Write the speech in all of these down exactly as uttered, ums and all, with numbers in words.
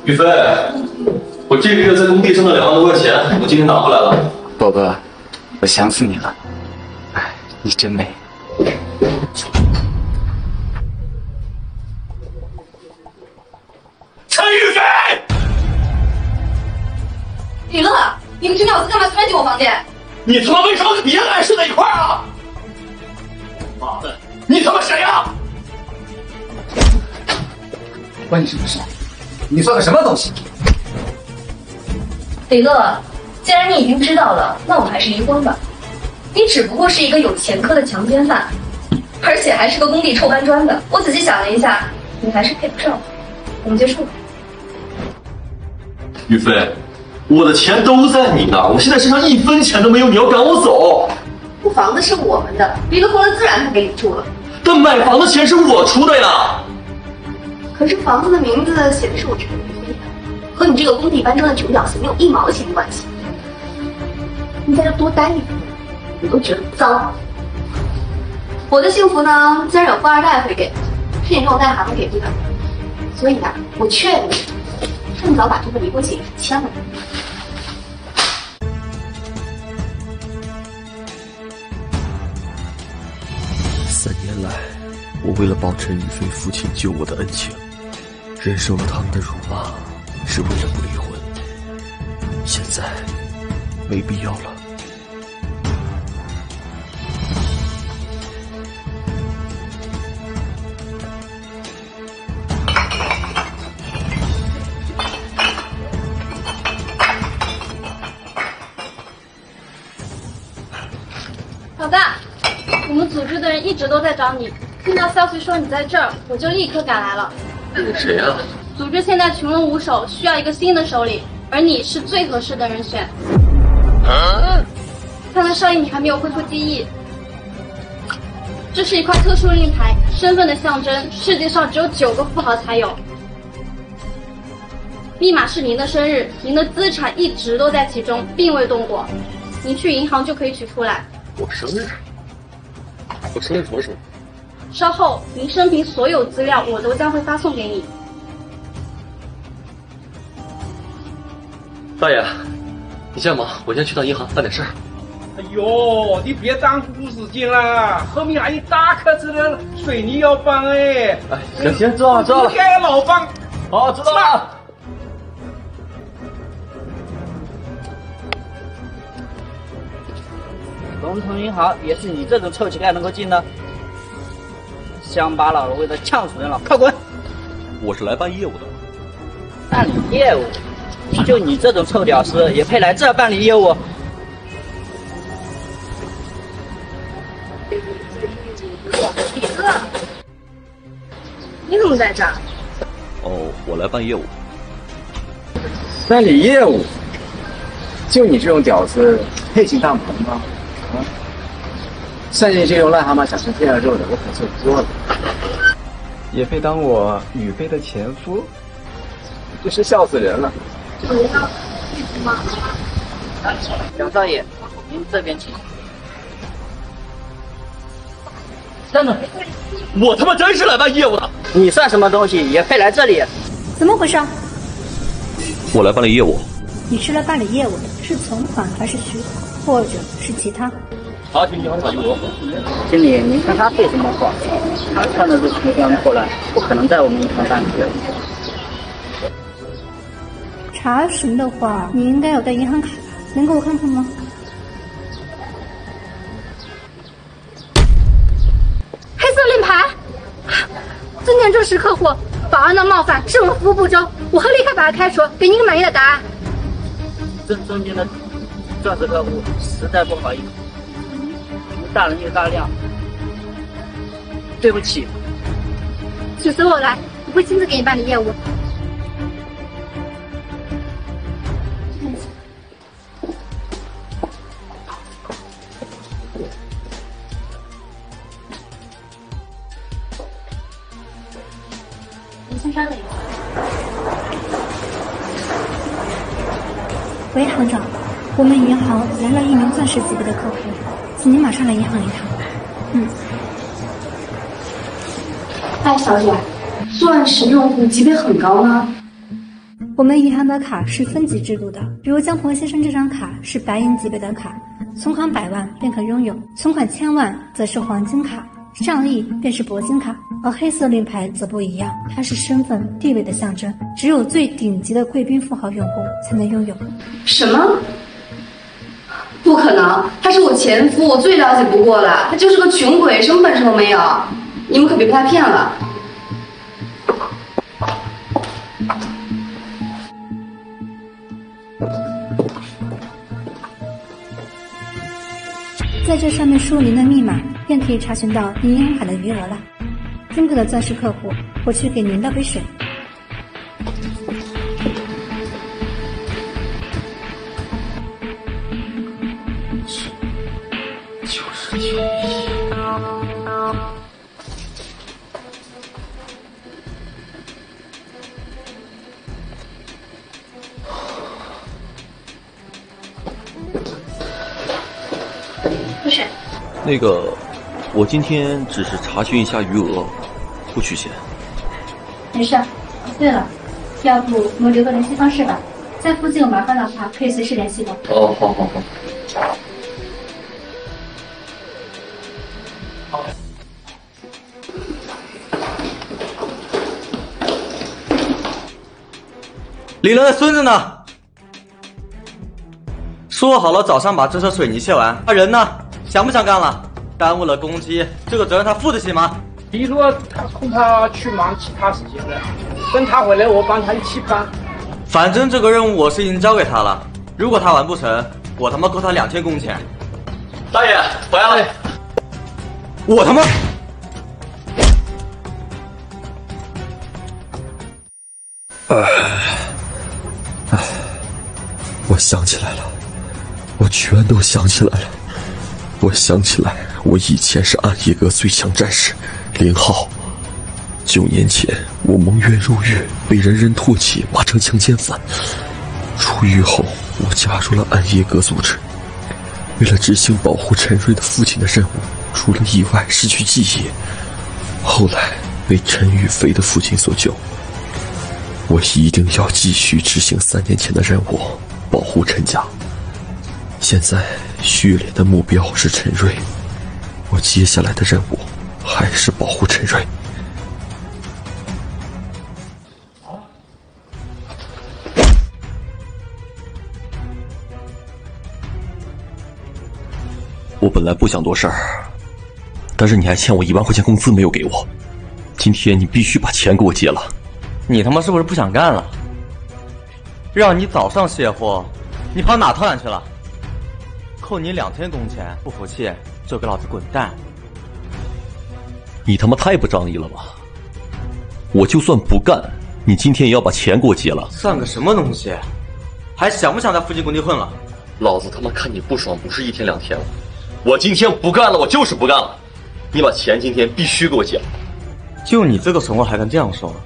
宇飞，我这个月在工地挣了两万多块钱，我今天拿回来了。 宝哥，我想死你了，哎，你真美。 陈宇飞， 李乐，你们这鸟子干嘛突然进我房间？ 你他妈为什么跟别的人睡在一块儿啊？妈的，你他妈谁呀？ 关你什么事？你算个什么东西？ 李乐，既然你已经知道了，那我们还是离婚吧。你只不过是一个有前科的强奸犯，而且还是个工地臭搬砖的。我仔细想了一下，你还是配不上我，我们结束吧。 宇飞，我的钱都在你那儿，我现在身上一分钱都没有，你要赶我走？ 这房子是我们的，离了婚了自然他给你住了。 但买房的钱是我出的呀。 可是房子的名字写的是我陈宇飞的，和你这个工地搬砖的穷屌丝没有一毛钱关系。你在这多待一会儿，我都觉得脏。我的幸福呢，自然有富二代会给，是你这种癞蛤蟆给不了。所以呢，我劝你，趁早把这份离婚协议签了。 三年来，我为了报陈宇飞父亲救我的恩情，忍受了他们的辱骂，是为了不离婚。现在没必要了。 老大，我们组织的人一直都在找你，听到消息说你在这儿，我就立刻赶来了。 谁呀？ 组织现在群龙无首，需要一个新的首领，而你是最合适的人选。啊、看来少爷你还没有恢复记忆。这是一块特殊令牌，身份的象征，世界上只有九个富豪才有。密码是您的生日，您的资产一直都在其中，并未动过。您去银行就可以取出来。 我生日？我生日什么时候？ 稍后，您生平所有资料我都将会发送给你。 大爷，你先忙，我先去趟银行办点事儿。 哎呦，你别耽误时间了，后面还有大客车的水泥要搬哎。 哎，行行，知道了知道了。 你该老帮。 好，知道了。 龙腾银行也是你这种臭乞丐能够进的？乡巴佬为了呛死人了，快滚！ 我是来办业务的。 办理业务？就你这种臭屌丝也配来这儿办理业务？ 李哥，你怎么在这儿？ 哦，我来办业务。 办理业务？就你这种屌丝配进大门吗？啊！像你这种癞蛤蟆想吃天鹅肉的，我可见多了。也配当我宇飞的前夫？真是笑死人了。 杨少爷，您这边请。 等等，我他妈真是来办业务的。 你算什么东西，也配来这里？ 怎么回事？ 我来办理业务。 你是来办理业务的，是存款还是许可，或者是其他？ 查询银行卡用多。 经理，您看他废什么话？他穿的是西装破烂，不可能在我们银行办理业务。 查询的话，你应该有带银行卡，能给我看看吗？ 黑色令牌，尊敬忠实客户，保安的冒犯是我们服务不周，我会立刻把他开除，给您一个满意的答案。 尊尊敬的钻石客户，实在不好意思，您大人有大量，对不起。 请随我来，我会亲自给你办理业务。您先稍等一下。 喂，行长，我们银行来了一名钻石级别的客户，请您马上来银行一趟。嗯。 哎，小姐，钻石用户级别很高吗？ 我们银行的卡是分级制度的，比如江鹏先生这张卡是白银级别的卡，存款百万便可拥有，存款千万则是黄金卡，上亿便是铂金卡。而黑色令牌则不一样，它是身份地位的象征，只有最顶级的贵宾富豪用户才能拥有。 什么？不可能，他是我前夫，我最了解不过了，他就是个穷鬼，什么本事都没有，你们可别被他骗了。 在这上面输入您的密码，便可以查询到您银行卡的余额了。尊贵的钻石客户，我去给您倒杯水。 就是九一。 不是。 那个，我今天只是查询一下余额，不取钱。 没事。对了，要不我们留个联系方式吧，在附近有麻烦的话可以随时联系我。 哦，好好好。 李伦的孙子呢？说好了早上把这车水泥卸完，他人呢？想不想干了？耽误了公鸡，这个责任他负得起吗？ 李洛他恐怕去忙其他事情了，等他回来我帮他一起办。 反正这个任务我是已经交给他了，如果他完不成，我他妈扣他两千工钱。 大爷回来了。 我他妈！ 唉，唉，我想起来了，我全都想起来了。我想起来，我以前是暗夜阁最强战士林浩。九年前，我蒙冤入狱，被人人唾弃，骂成强奸犯。出狱后，我加入了暗夜阁组织，为了执行保护陈瑞的父亲的任务，出了意外失去记忆，后来被陈宇飞的父亲所救。我一定要继续执行三年前的任务，保护陈家。现在序列的目标是陈瑞，我接下来的任务还是保护陈瑞。我本来不想多事儿，但是你还欠我一万块钱工资没有给我，今天你必须把钱给我结了。 你他妈是不是不想干了？让你早上卸货，你跑哪偷懒去了？扣你两天工钱，不服气就给老子滚蛋！ 你他妈太不仗义了吧！我就算不干，你今天也要把钱给我结了。 算个什么东西？还想不想在附近工地混了？ 老子他妈看你不爽，不是一天两天了。我今天不干了，我就是不干了。你把钱今天必须给我结了。 就你这个怂货还敢这样说？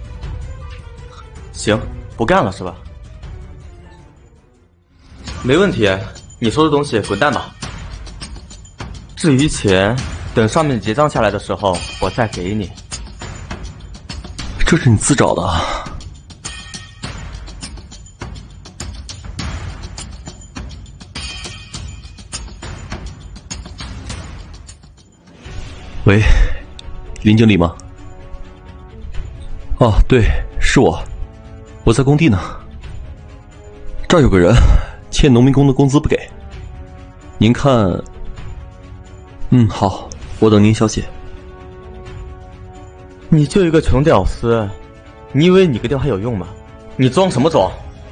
行，不干了是吧？没问题，你收的东西滚蛋吧。至于钱，等上面结账下来的时候，我再给你。 这是你自找的啊。喂，林经理吗？哦，对，是我，我在工地呢。这儿有个人欠农民工的工资不给，您看……嗯，好，我等您消息。 你就一个穷屌丝，你以为你个电话有用吗？你装什么装？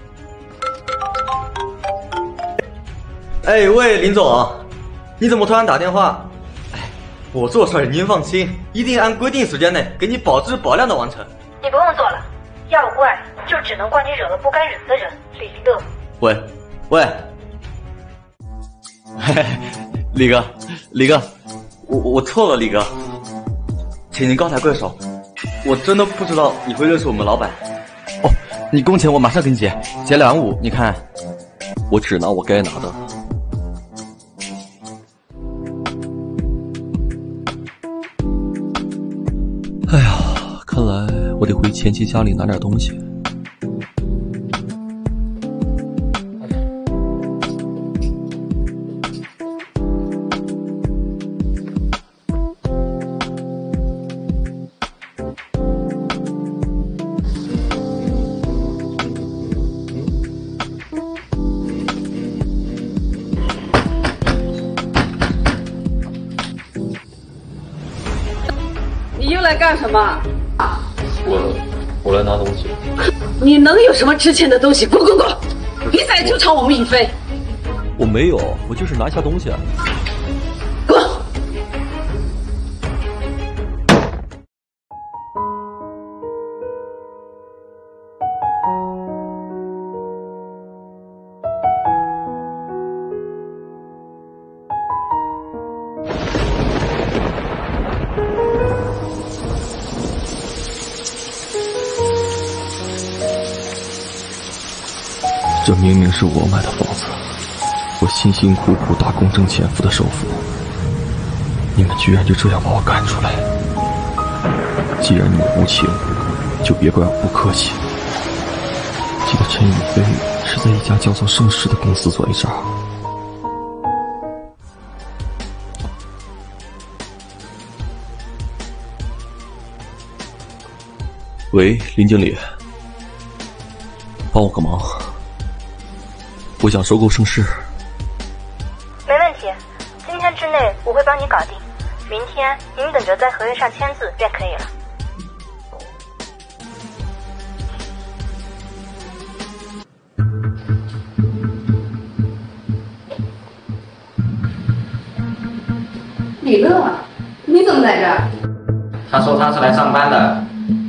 哎喂，林总，你怎么突然打电话？哎，我做事您放心，一定按规定时间内给你保质保量的完成。 你不用做了，要怪就只能怪你惹了不该惹的人，李乐。 喂，喂，嘿嘿，李哥，李哥，我我错了，李哥，请您高抬贵手，我真的不知道你会认识我们老板。哦，你工钱我马上给你结，结两万五，你看。 我只拿我该拿的。哎呀，看来我得回前妻家里拿点东西。 干什么？ 我我来拿东西。 你能有什么值钱的东西？滚滚滚！别再纠缠我们雨飞。 我没有，我就是拿一下东西啊。 滚！ 这明明是我买的房子，我辛辛苦苦打工挣钱付的首付，你们居然就这样把我赶出来！既然你们无情，就别怪我不客气。记得陈宇飞是在一家叫做盛世的公司做 H R。喂，林经理，帮我个忙。我想收购盛世。 没问题，今天之内我会帮你搞定，明天您等着在合约上签字便可以了。 李乐，你怎么在这儿？ 他说他是来上班的。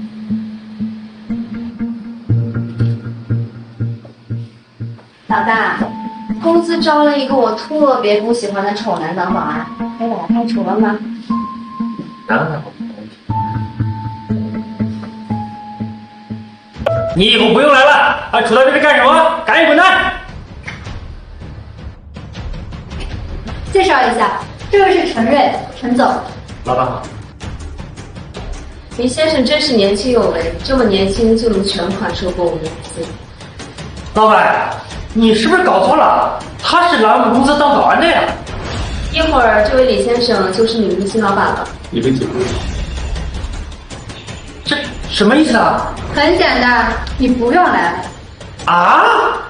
老大，公司招了一个我特别不喜欢的丑男当保安，可以把他开除了吗？ 当然不。你以后不用来了，还杵在这边干什么？赶紧滚蛋！ 介绍一下，这位是陈瑞，陈总。 老板好。 林先生真是年轻有为，这么年轻就能全款收购我们公司。 老板，你是不是搞错了？他是来我们公司当保安的呀。 一会儿这位李先生就是你们的新老板了。 你们几个？这什么意思啊？ 很简单，你不用来。 啊？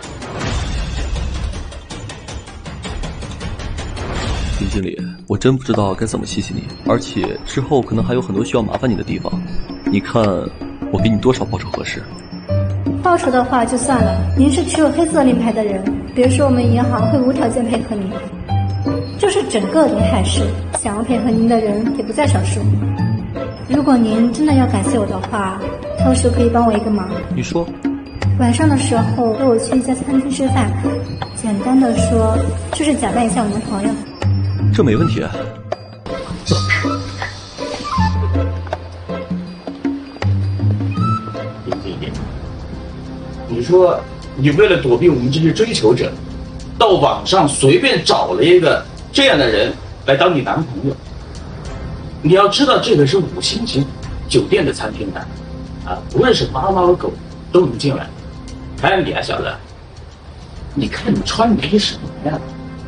林经理，我真不知道该怎么谢谢你，而且之后可能还有很多需要麻烦你的地方。你看，我给你多少报酬合适？ 报酬的话就算了，您是持有黑色令牌的人，别说我们银行会无条件配合您，就是整个临海市想要配合您的人也不在少数。如果您真的要感谢我的话，到时候可以帮我一个忙。 你说？ 晚上的时候带我去一家餐厅吃饭，简单的说就是假扮一下我们朋友。 这没问题啊。 你说你为了躲避我们这些追求者，到网上随便找了一个这样的人来当你男朋友。你要知道，这个是五星级酒店的餐厅的，啊，无论是猫猫狗都能进来。还有你啊，小子，你看你穿的是什么呀？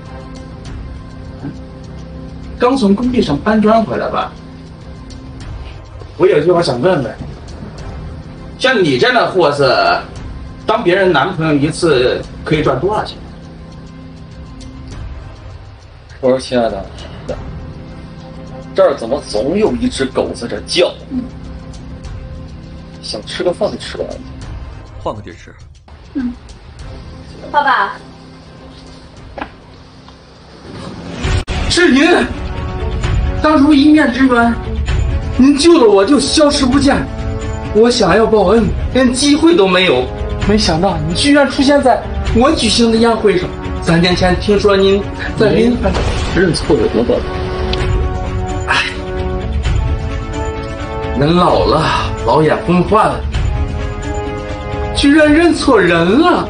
刚从工地上搬砖回来吧？我有句话想问问，像你这样的货色，当别人男朋友一次可以赚多少钱？ 我说亲爱的，这儿怎么总有一只狗在这叫？想吃个饭就吃完了， 换个地儿吃。 嗯，爸爸。 是您，当初一面之缘，您救了我就消失不见，我想要报恩，连机会都没有。没想到你居然出现在我举行的宴会上。三年前听说您在临海认错人了吧？ 哎，人老了，老眼昏花了，居然认错人了。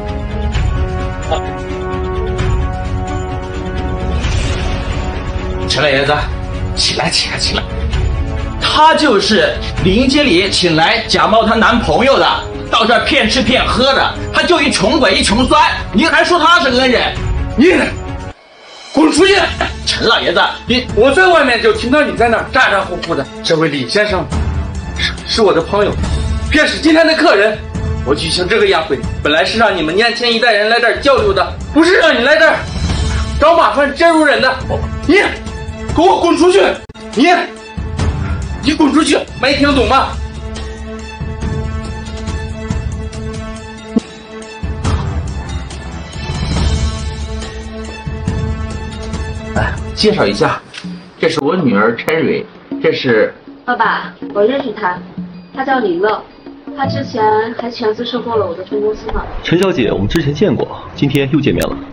陈老爷子，起来起来起来！他就是林经理请来假冒她男朋友的，到这儿骗吃骗喝的，他就一穷鬼一穷酸，您还说他是恩人？你滚出去！陈老爷子，你我在外面就听到你在那儿咋咋呼呼的。这位李先生是是我的朋友，便是今天的客人。我举行这个宴会，本来是让你们年轻一代人来这儿交流的，不是让你来这儿找麻烦、折辱人的。你给我滚出去！你你滚出去！没听懂吗？哎，介绍一下，这是我女儿陈蕊，这是爸爸，我认识她，她叫林乐，她之前还全资收购了我的分公司呢。 陈小姐，我们之前见过，今天又见面了。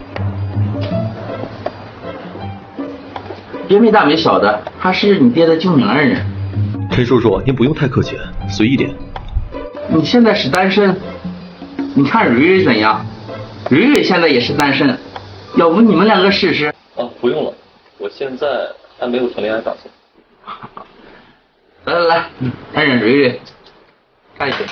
别没大没小的，她是你爹的救命恩人。 陈叔叔，您不用太客气，随意点。 你现在是单身，你看蕊蕊怎样？蕊蕊现在也是单身，要不你们两个试试？ 啊，不用了，我现在还没有谈恋爱打算。 来来来，恩人蕊蕊，站起来。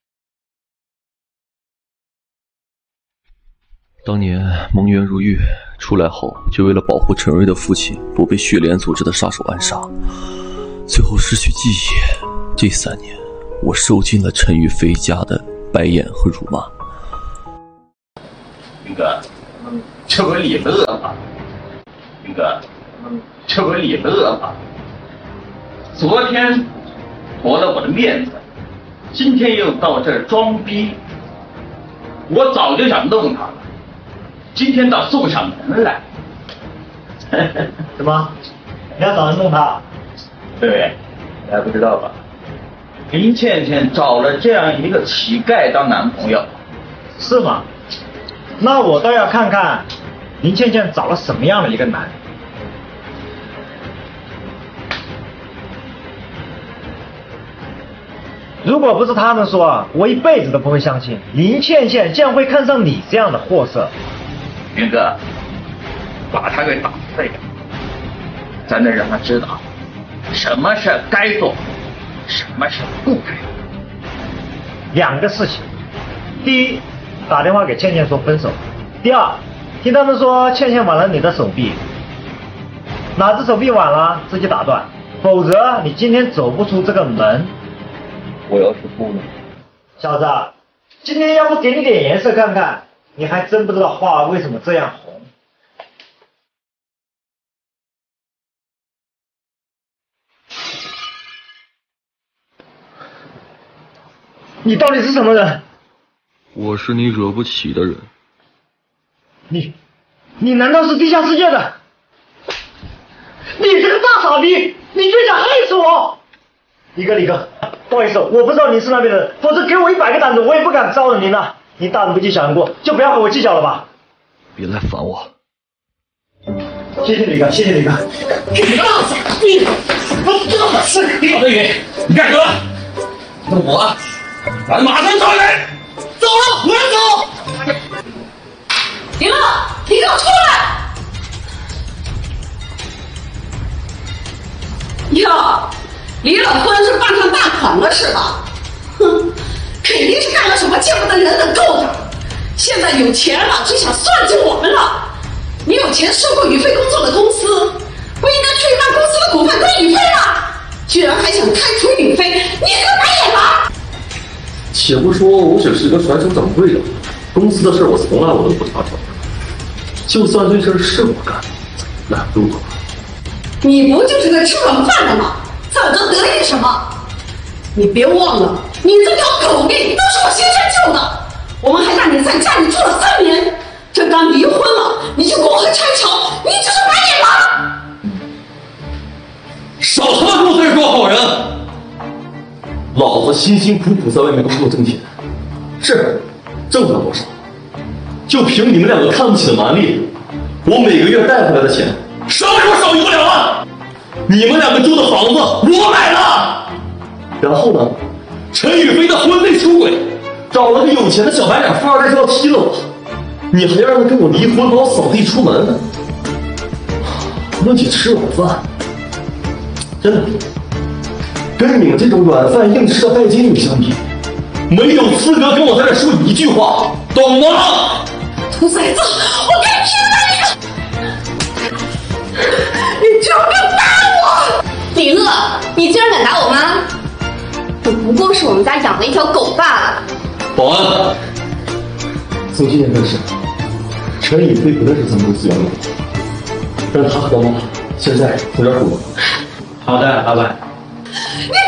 当年蒙冤入狱，出来后就为了保护陈瑞的父亲不被血莲组织的杀手暗杀，最后失去记忆。这三年，我受尽了陈宇飞家的白眼和辱骂。 云哥，这不李乐吗？云哥，这不李乐吗？昨天驳了我的面子，今天又到这儿装逼，我早就想弄他了，今天倒送上门来。 什么？你要找人弄他？ 对，你还不知道吧？林倩倩找了这样一个乞丐当男朋友。 是吗？那我倒要看看林倩倩找了什么样的一个男人。如果不是他们说，我一辈子都不会相信林倩倩竟然会看上你这样的货色。 云哥，把他给打废了，咱得让他知道什么事该做，什么事不该做。 两个事情，第一，打电话给倩倩说分手；第二，听他们说倩倩挽了你的手臂，哪只手臂挽了自己打断，否则你今天走不出这个门。 我要是不呢？ 小子，今天要不给你点颜色看看，你还真不知道花为什么这样红。你到底是什么人？ 我是你惹不起的人。 你，你难道是地下世界的？你这个大傻逼，你居然想害死我！李哥，李哥，不好意思，我不知道你是那边的人，否则给我一百个胆子，我也不敢招惹您了。您大人不计小人过，就不要和我计较了吧。 别来烦我。 谢谢李哥，谢谢李哥。 你个大傻逼！我这是李德宇，你干什么？那我，咱马上找人。走了，我要走。 李乐，你给我出来！哟，李老突然是傍上大款了是吧？哼，肯定是干了什么见不得人的勾当。现在有钱了，就想算计我们了。你有钱收购宇飞工作的公司，不应该退让公司的股份归宇飞吗？居然还想开除宇飞，你这个白眼狼！ 且不说我只是个传声掌柜的，公司的事我从来我都不插手。就算这事是我干，那如果你不就是个吃软饭的吗？在我这得意什么？你别忘了，你这条狗命都是我亲生救的。我们还让你在家里住了三年，这刚离婚了，你就跟我和拆桥，你这是白眼狼！ 少他妈跟我在这装好人！老子辛辛苦苦在外面工作挣钱，是挣不了多少，就凭你们两个看不起的蛮力，我每个月带回来的钱，少给我少一不了了。你们两个住的房子我买了，然后呢，陈宇飞的婚内出轨，找了个有钱的小白脸富二代就要踢了我，你还要让他跟我离婚，把我扫地出门。论起吃软饭，真的跟你们这种软饭硬吃的拜金女相比，没有资格跟我在这说一句话，懂吗？ 兔崽子，我跟你拼了你！你居然敢打我！ 李乐，你居然敢打我妈？我不过是我们家养了一条狗罢了。 保安，从今天开始，陈宇飞不再是咱们公司员工，让他和妈现在从这儿滚。 好的，老板。 你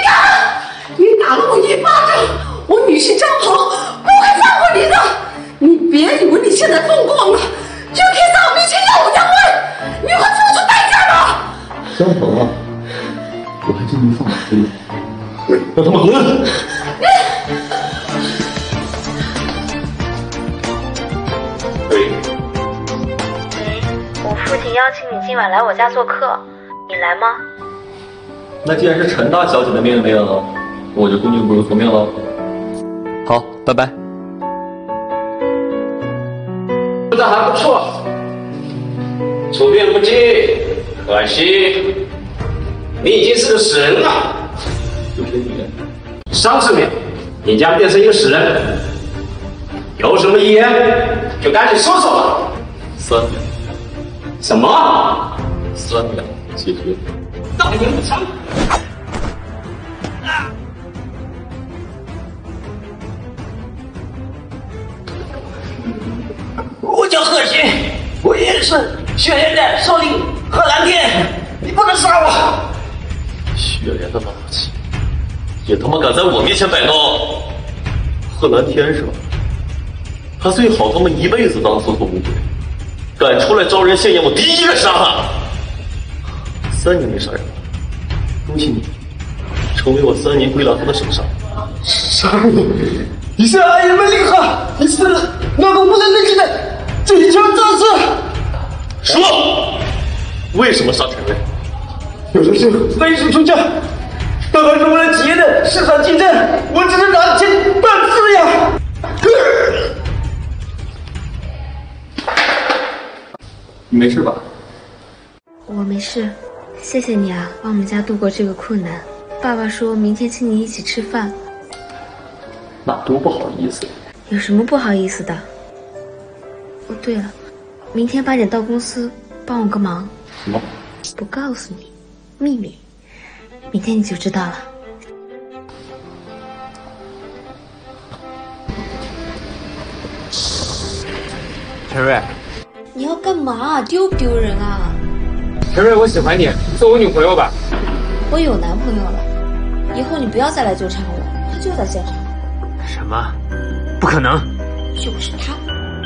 打了我一巴掌，我女婿张鹏不会放过你的。你别以为你现在风光了，就可以在我面前耀武扬威，你会付出代价的。 张鹏啊，我还真没放过这个，让他们滚！ 对。我父亲邀请你今晚来我家做客，你来吗？ 那既然是陈大小姐的命令了，我就恭敬不如从命了。好，拜拜。 做的还不错，处变不惊，可惜你已经是个死人了。 有些女人， 上次面，你将变成一个死人，有什么遗言就赶紧说说吧。 三秒。 什么？ 三秒解决。 大言不惭！我叫贺鑫，我也是雪莲的首领贺蓝天，你不能杀我！ 雪莲的老七，也他妈敢在我面前摆弄！贺蓝天是吧？他最好他妈一辈子当搜索部队，敢出来招人现眼，我第一个杀他！三年没杀人了，恭喜你，成为我三年归来后的省上。 杀你！你是阿爷们厉害，你是那个无人能及的最强战士。 说，为什么杀陈瑞？ 有人是飞速出价，当然是为了企业的市场竞争，我只是拿钱办事呀。 你没事吧？ 我没事，谢谢你啊，帮我们家度过这个困难。爸爸说明天请你一起吃饭。 那多不好意思。 有什么不好意思的？哦，对了，明天八点到公司帮我个忙。 什么？ 不告诉你，秘密。明天你就知道了。 陈瑞， 你要干嘛？丢不丢人啊？ 陈瑞，我喜欢你，做我女朋友吧。 我有男朋友了，以后你不要再来纠缠我，他就在现场。 什么？不可能！ 就是他。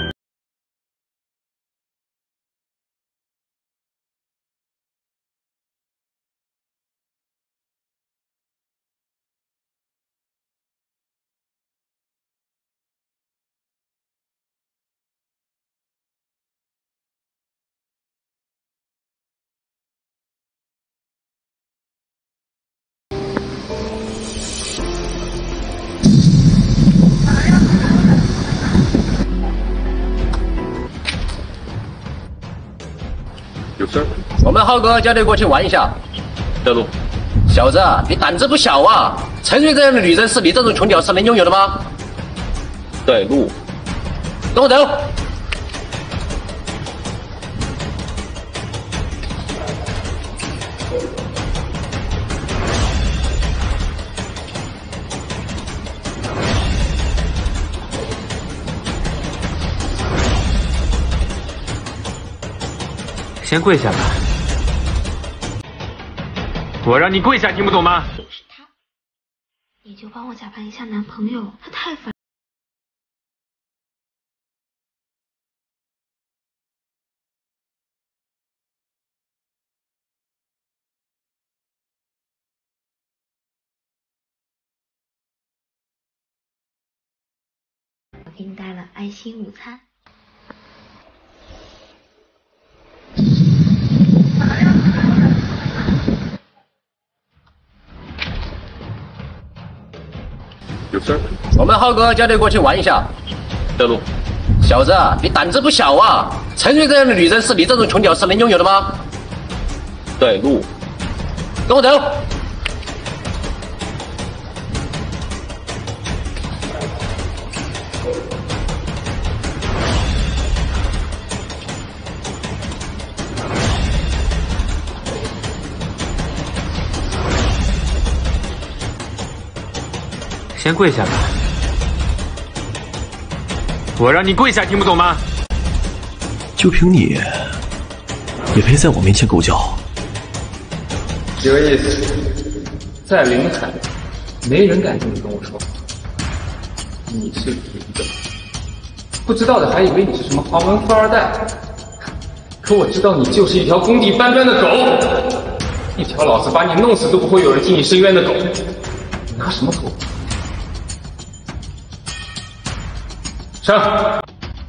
有事儿？ 我们浩哥叫你过去玩一下。 带路。 小子，你胆子不小啊！陈瑞这样的女人是你这种穷屌丝能拥有的吗？ 带路。 跟我走。 先跪下吧。我让你跪下，听不懂吗？ 就是他，你就帮我假扮一下男朋友，他太烦。我给你带了爱心午餐。 有事儿？ 我们浩哥叫你过去玩一下。 带路。 小子，你胆子不小啊！陈瑞这样的女人是你这种穷屌丝能拥有的吗？ 带路。 跟我走。 先跪下吧。我让你跪下，听不懂吗？ 就凭你，也配在我面前狗叫？ 这个意思，在临海， 没人敢这么跟我说话。你是林的，不知道的还以为你是什么豪门富二代，可我知道你就是一条功底搬砖的狗，一条老子把你弄死都不会有人替你伸冤的狗。你拿什么图？上！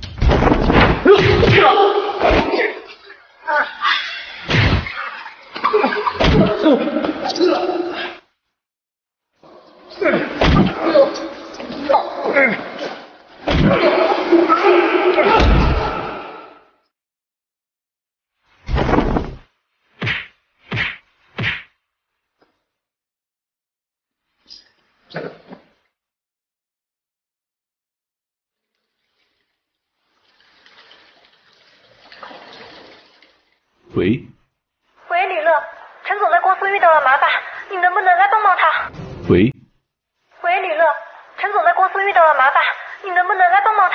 喂， 喂，李乐，陈总在公司遇到了麻烦，你能不能来帮帮他？ 喂， 喂，李乐，陈总在公司遇到了麻烦，你能不能来帮帮他？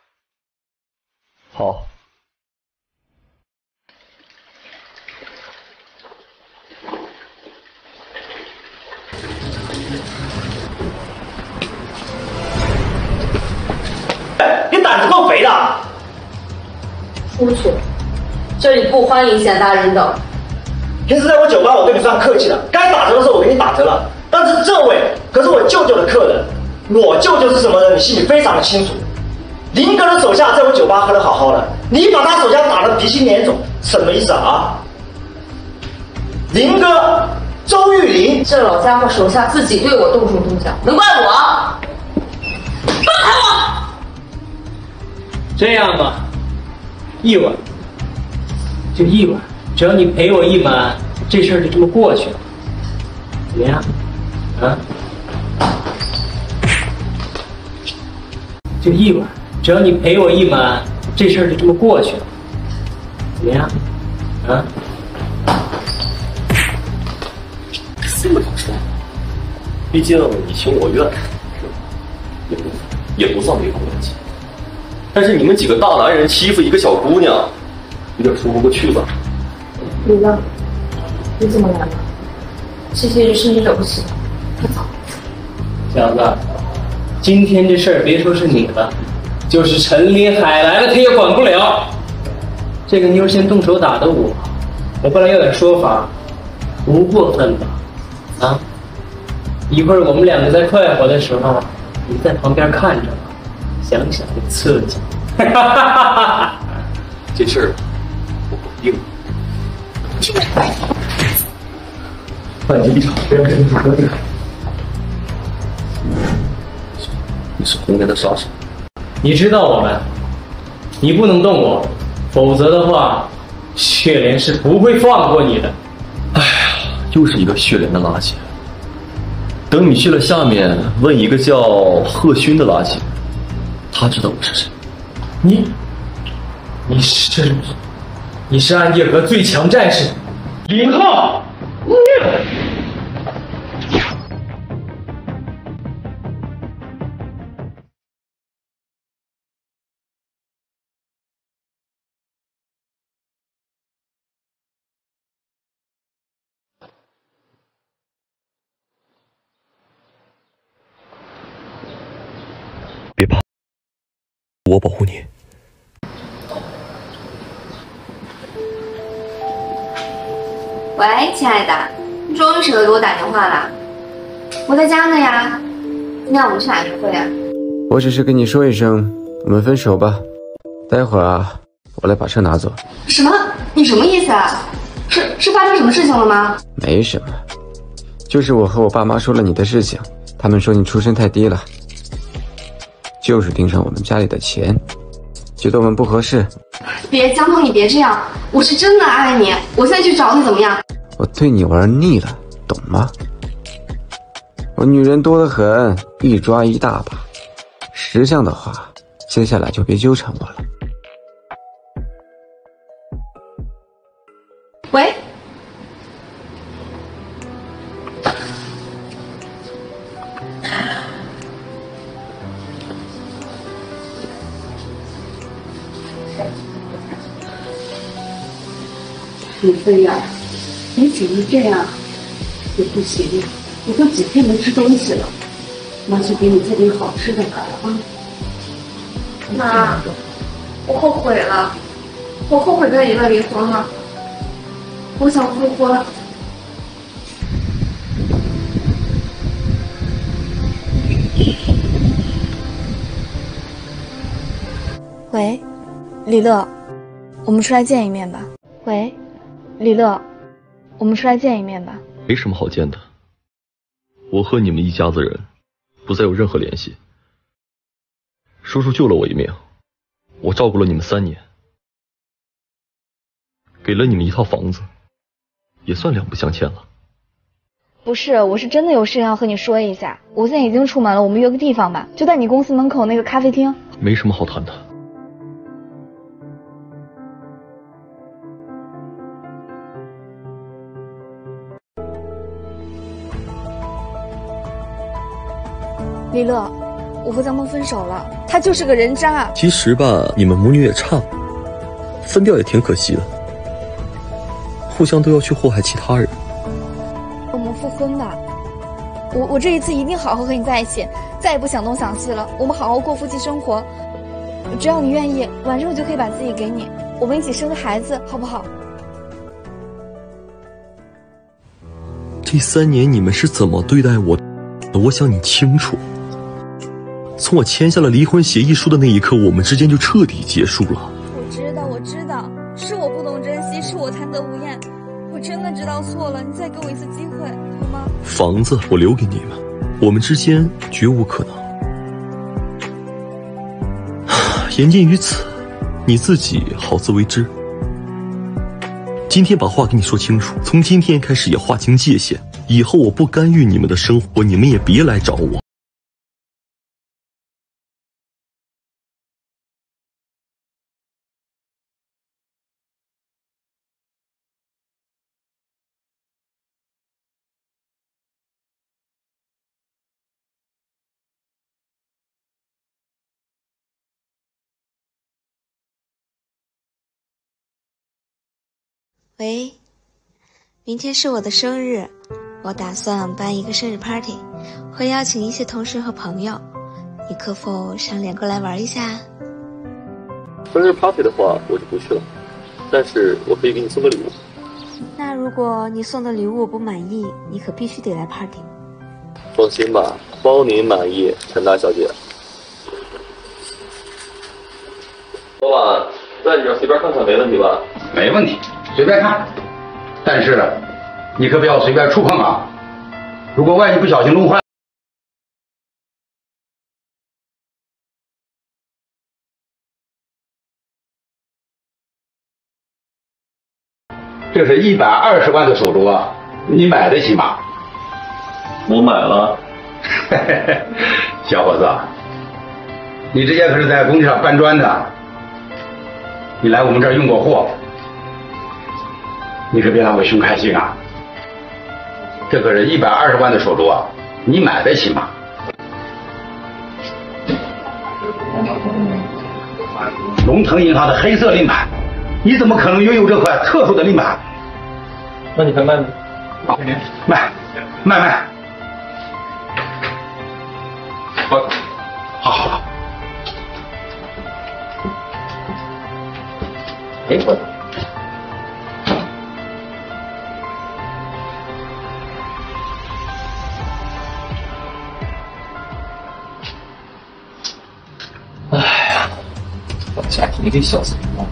好。 你胆子够肥的！ 出去，这里不欢迎闲杂人等。 平时在我酒吧，我对你算客气了，该打折的时候我给你打折了。但是这位可是我舅舅的客人，我舅舅是什么人，你心里非常的清楚。林哥的手下在我酒吧喝得好好的，你把他手下打得鼻青脸肿，什么意思啊？林哥，周玉林， 这老家伙手下自己对我动手动脚，能怪我？放开我！ 这样吧，一晚就一晚，只要你陪我一晚，这事儿就这么过去了，怎么样？啊？就一晚，只要你陪我一晚，这事儿就这么过去了，怎么样？啊？ 这么好说，毕竟你情我愿，也不也不算没有关系。但是你们几个大男人欺负一个小姑娘，有点说不过去吧？ 李乐，你怎么来了？这些人是你惹不起的，快走！ 小子，今天这事儿别说是你了，就是陈林海来了，他也管不了。这个妞先动手打的我，我本来有点说法，不过分吧？啊！一会儿我们两个在快活的时候，你在旁边看着吧，想想就刺激。 这事儿我不定。 换你一场，别跟你说这个。 你是红莲的杀手， 你知道我们，你不能动我，否则的话，血莲是不会放过你的。 哎呀，又是一个血莲的垃圾。等你去了下面，问一个叫贺勋的垃圾，他知道我是谁。 你，你是，你是暗夜阁最强战士，林浩。 别怕，我保护你。 喂，亲爱的，你终于舍得给我打电话了。我在家呢呀。今天我们去哪约会啊？ 我只是跟你说一声，我们分手吧。待会儿啊，我来把车拿走。 什么？你什么意思啊？是是发生什么事情了吗？ 没什么，就是我和我爸妈说了你的事情，他们说你出身太低了，就是盯上我们家里的钱，觉得我们不合适。 别，江东，你别这样，我是真的爱你，我现在去找你怎么样？ 我对你玩腻了，懂吗？我女人多得很，一抓一大把。识相的话，接下来就别纠缠我了。 喂。 李飞呀，你只能这样也不行， 我都几天没吃东西了，妈去给你做点好吃的来啊。 妈，我后悔了，我后悔跟李乐离婚了，我想复婚。 喂，李乐，我们出来见一面吧。喂，李乐，我们出来见一面吧。 没什么好见的，我和你们一家子人不再有任何联系。叔叔救了我一命，我照顾了你们三年，给了你们一套房子，也算两不相欠了。 不是，我是真的有事情要和你说一下。我现在已经出门了，我们约个地方吧，就在你公司门口那个咖啡厅。 没什么好谈的。 李乐，我和江鹏分手了，他就是个人渣。 其实吧，你们母女也差，分掉也挺可惜的，互相都要去祸害其他人。 我们复婚吧，我我这一次一定好好和你在一起，再也不想东想西了。我们好好过夫妻生活，只要你愿意，晚上我就可以把自己给你，我们一起生个孩子，好不好？ 这三年你们是怎么对待我的？我想你清楚。从我签下了离婚协议书的那一刻，我们之间就彻底结束了。 我知道，我知道，是我不懂珍惜，是我贪得无厌，我真的知道错了，你再给我一次机会，好吗？ 房子我留给你们，我们之间绝无可能。言尽于此，你自己好自为之。今天把话跟你说清楚，从今天开始也划清界限，以后我不干预你们的生活，你们也别来找我。 喂，明天是我的生日，我打算办一个生日 party， 会邀请一些同事和朋友，你可否赏脸过来玩一下？ 生日 party 的话，我就不去了，但是我可以给你送个礼物。 那如果你送的礼物我不满意，你可必须得来 party。 放心吧，包您满意，陈大小姐。老板，在你这随便看看没问题吧？ 没问题。随便看，但是你可不要随便触碰啊！如果万一不小心弄坏，这是一百二十万的手镯，你买得起吗？ 我买了。 小伙子，你之前可是在工地上搬砖的，你来我们这儿用过货。你可别让我熊开心啊！这可是一百二十万的手镯啊，你买得起吗？龙腾银行的黑色令牌，你怎么可能拥有这块特殊的令牌？ 那你还卖吗？ 好，卖，卖卖。好，好好好。哎，我。 家庭一定笑死我！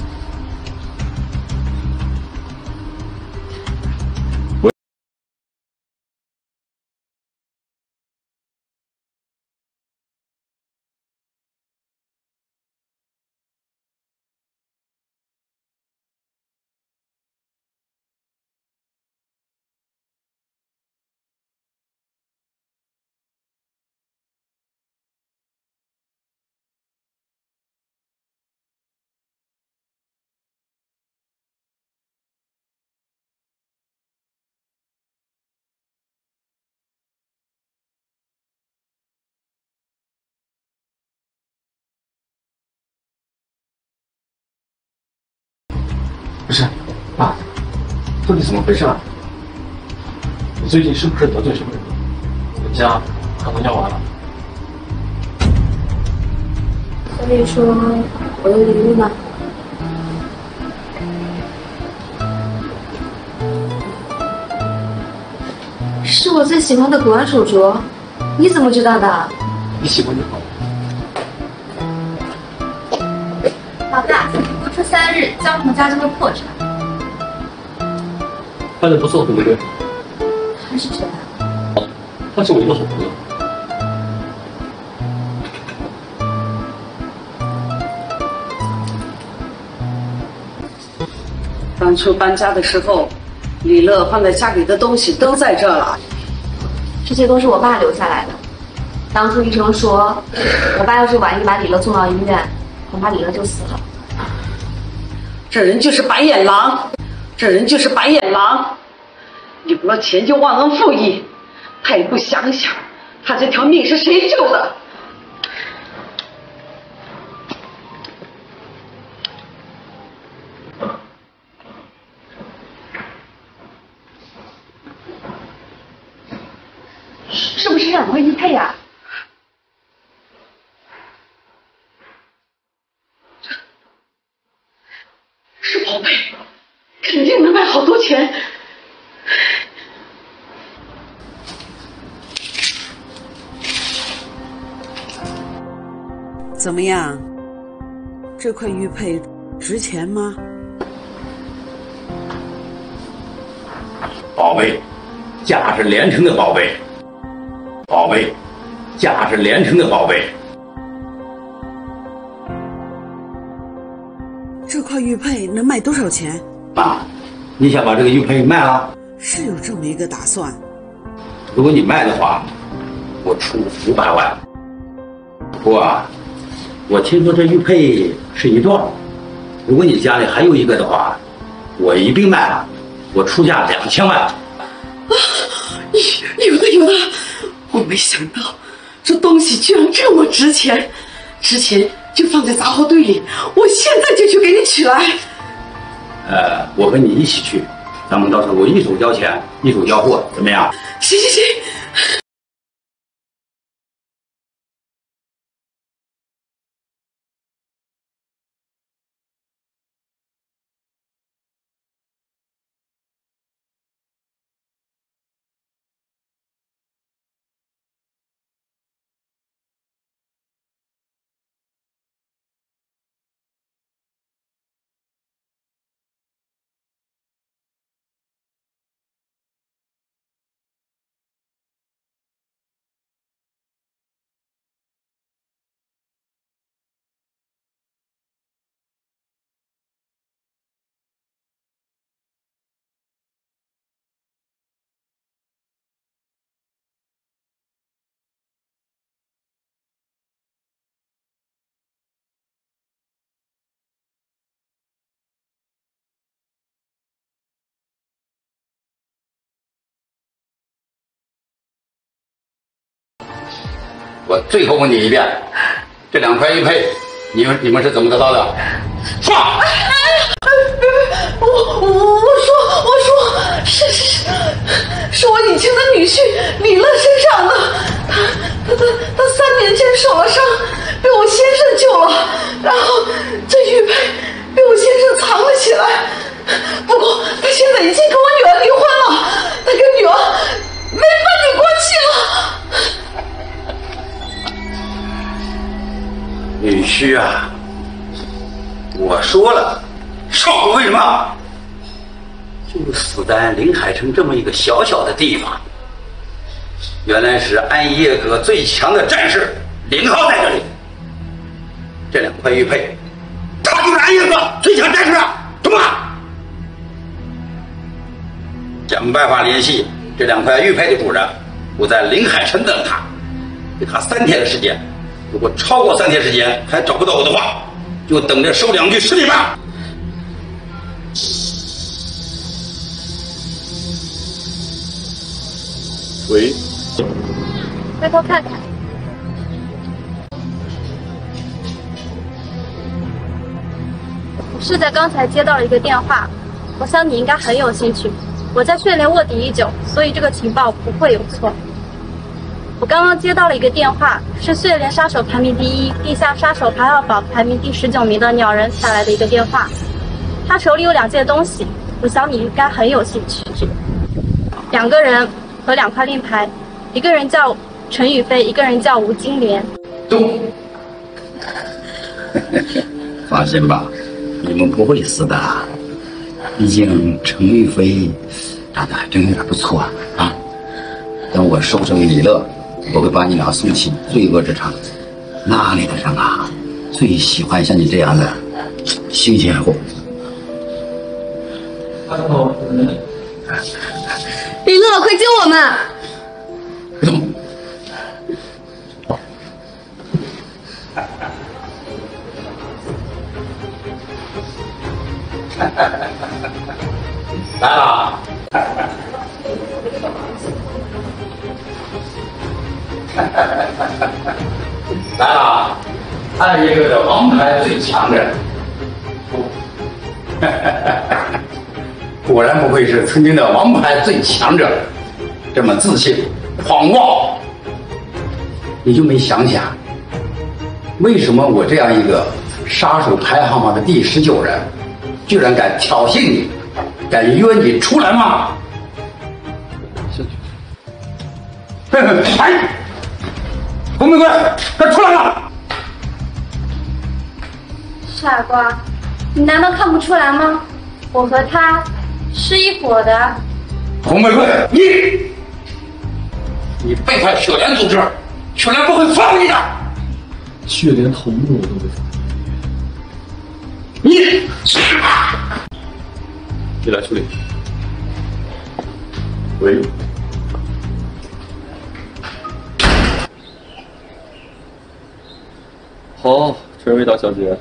不是，爸，到底怎么回事啊？你最近是不是得罪什么人？ 家可能要完了。 所以说我有礼物吗？是我最喜欢的古玩手镯，你怎么知道的？ 你喜欢就好。 老大，不出三日，江鹏家就会破产。 办得不错，对不对？ 他是谁啊？ 他是我一个好朋友。 当初搬家的时候，李乐放在家里的东西都在这了。 这些都是我爸留下来的。当初医生说，我爸要是晚一把李乐送到医院，恐怕李乐就死了。 这人就是白眼狼，这人就是白眼狼，有了钱就忘恩负义，他也不想想，他这条命是谁救的？ 是不是这两块玉佩呀？ 是宝贝，肯定能卖好多钱。 怎么样？这块玉佩值钱吗？ 宝贝，价值连城的宝贝。宝贝，价值连城的宝贝。 这块玉佩能卖多少钱？ 爸，你想把这个玉佩卖了？ 是有这么一个打算。 如果你卖的话，我出五百万。不过啊，我听说这玉佩是一对，如果你家里还有一个的话，我一并卖了，我出价两千万。啊， 有的有的。我没想到，这东西居然这么值钱，之前就放在杂货堆里，我现在就去给你取来。 呃，我和你一起去，咱们到时候我一手交钱，一手交货，怎么样？ 行行行。 我最后问你一遍，这两块玉佩，你们你们是怎么得到的？说！ 我我我说我说是是是，是我以前的女婿李乐身上的，他他他他三年前受了伤，被我先生救了，然后这玉佩被我先生藏了起来。不过他现在已经跟我女儿离婚了，他跟女儿没半点关系了。 女婿啊，我说了，少主为什么？就死在临海城这么一个小小的地方。原来是暗夜阁最强的战士林浩在这里。这两块玉佩，他就是暗夜阁最强战士，懂吗？想办法联系这两块玉佩的主人，我在临海城等他，给他三天的时间。如果超过三天时间还找不到我的话，就等着受两具尸体吧。 喂， 回头看看。我是在刚才接到了一个电话，我想你应该很有兴趣。我在训练卧底已久，所以这个情报不会有错。 我刚刚接到了一个电话，是血莲杀手排名第一、地下杀手排行榜排名第十九名的鸟人打来的一个电话。他手里有两件东西，我想你应该很有兴趣。 是的。 两个人和两块令牌，一个人叫陈宇飞，一个人叫吴金莲。 动。放心吧，你们不会死的。毕竟陈玉飞长得还真有点不错啊。等我收成李乐，我会把你俩送进罪恶之场。那里的人啊，最喜欢像你这样的新鲜货。 李乐，快救我们！ 来了。来了，爱一个的王牌最强人。果然不愧是曾经的王牌最强者，这么自信、狂妄。你就没想想，为什么我这样一个杀手排行榜的第十九人，居然敢挑衅你，敢约你出来吗？哎，红玫瑰，快出来了！ 傻瓜，你难道看不出来吗？我和他是一伙的。 红玫瑰，你你背叛血莲组织，血莲不会放你的。 血莲头目我都会放你。 你来处理。喂。好，陈瑞达小姐。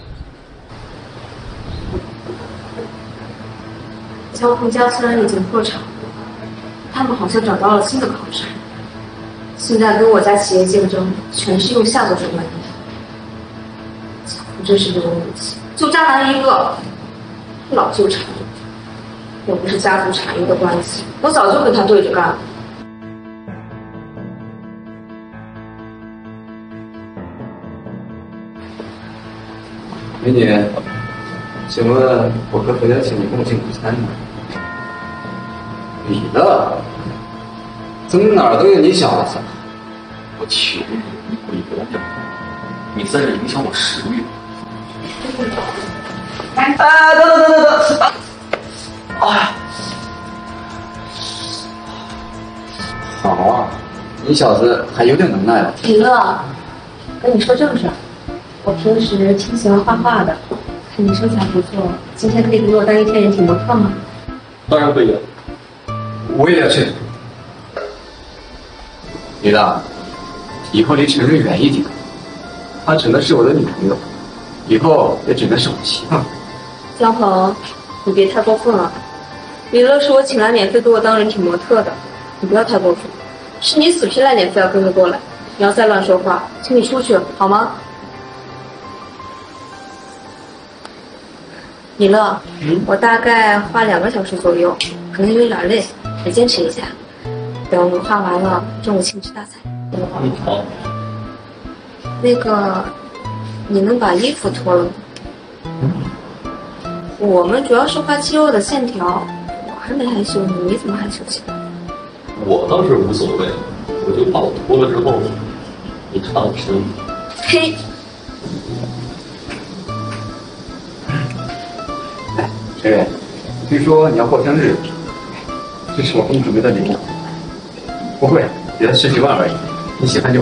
江湖家虽然已经破产，他们好像找到了新的靠山。现在跟我家企业竞争，全是用下作手段的。江湖真是没有武器，就渣男一个，老纠缠着。要不是家族产业的关系，我早就跟他对着干了。 美女，请问我可否邀请你共进午餐呢？李乐，怎么哪儿都有你小子？ 我求你，李乐，你在这影响我食欲。 哎，等等等等等！啊，好啊，你小子还有点能耐了。 李乐，跟你说正事儿。我平时挺喜欢画画的，看你身材不错，今天可以给我当一天人体模特吗？ 当然可以了。 我也要去。李乐，以后离陈瑞远一点，她只能是我的女朋友，以后也只能是我媳妇。 江鹏，你别太过分了。李乐是我请来免费给我当人体模特的，你不要太过分。是你死皮赖脸非要跟着过来，你要再乱说话，请你出去好吗？李乐，嗯、我大概花两个小时左右，可能有点累，你坚持一下。等我画完了，中午请吃大餐。 嗯，好。 那个，你能把衣服脱了吗？嗯、我们主要是画肌肉的线条，我还没害羞，你怎么害羞起来？ 我倒是无所谓，我就怕我脱了之后，你差了声。 嘿。 陈瑞，听说你要过生日，这是我给你准备的礼物。不会，只要十几万而已，你喜欢就好。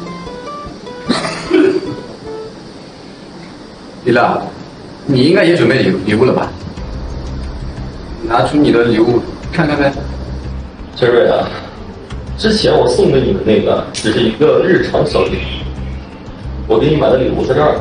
李乐，你应该也准备礼礼物了吧？拿出你的礼物看看呗。 陈瑞啊，之前我送给你的那个只是一个日常小礼物，我给你买的礼物在这儿。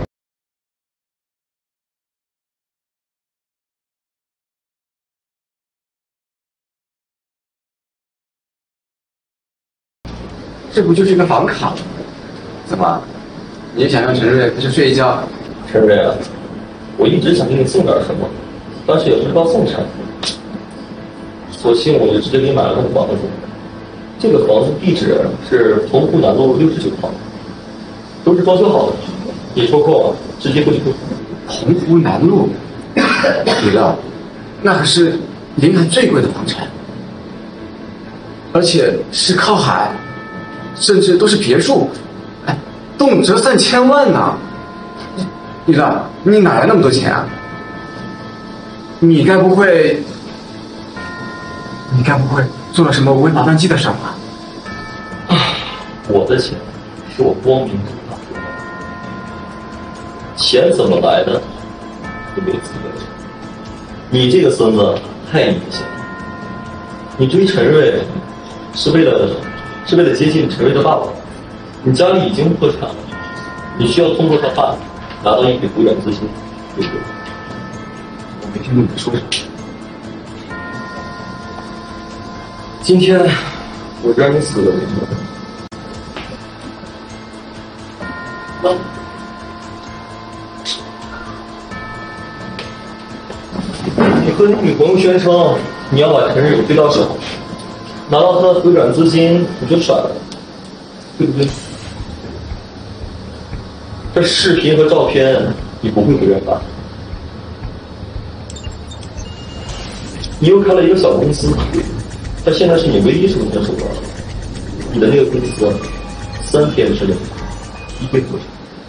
这不就是个房卡吗？怎么，你想让陈瑞陪着睡一觉？ 陈瑞啊，我一直想给你送点什么，但是也不知道送啥，索性我就直接给你买了栋房子。 这个房子地址是澎湖南路六十九号，都是装修好的，你抽空啊，直接过去住。 澎湖南路，李乐，那可是临海最贵的房产，而且是靠海，甚至都是别墅，哎，动辄上千万呢。李乐，你哪来那么多钱啊？你该不会，你该不会做了什么违法乱纪的事吧？ 我的钱是我光明正大赚的，钱怎么来的，你没资格讲。你这个孙子太明显了，你追陈瑞是为了是为了接近陈瑞的爸爸，你家里已经破产了，你需要通过他爸拿到一笔回转资金，对不对？ 我没听懂你说什么。 今天我就让你死了为止。你和你女朋友宣称你要把陈瑞追到手，拿到他的回转资金你就甩了，对不对？这视频和照片你不会给人发，你又开了一个小公司，它现在是你唯一生存手段。你的那个公司三天之内一定破产。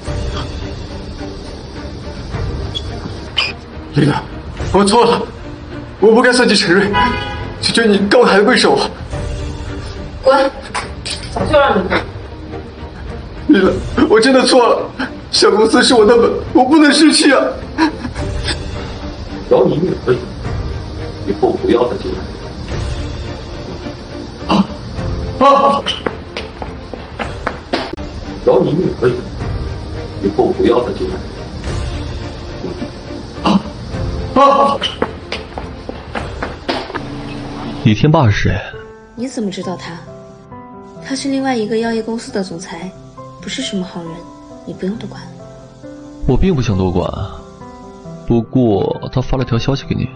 李乐，我错了，我不该算计陈瑞，求求你高抬贵手。 滚！早就让你滚。 李乐，我真的错了，小公司是我的本，我不能失去啊！ 饶你也可以，以后不要再进来。啊啊！饶你也可以，以后不要再进来。 啊！ 李天霸是谁？ 你怎么知道他？他是另外一个药业公司的总裁，不是什么好人，你不用多管。 我并不想多管，不过他发了条消息给你。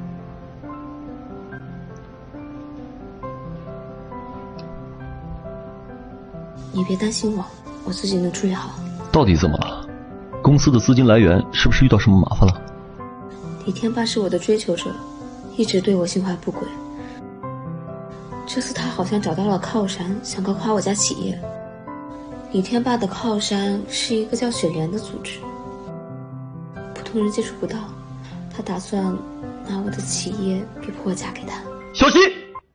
你别担心我，我自己能处理好。 到底怎么了？公司的资金来源是不是遇到什么麻烦了？ 李天霸是我的追求者，一直对我心怀不轨。这次他好像找到了靠山，想搞垮我家企业。李天霸的靠山是一个叫雪莲的组织，普通人接触不到。他打算拿我的企业逼迫我嫁给他。 小心！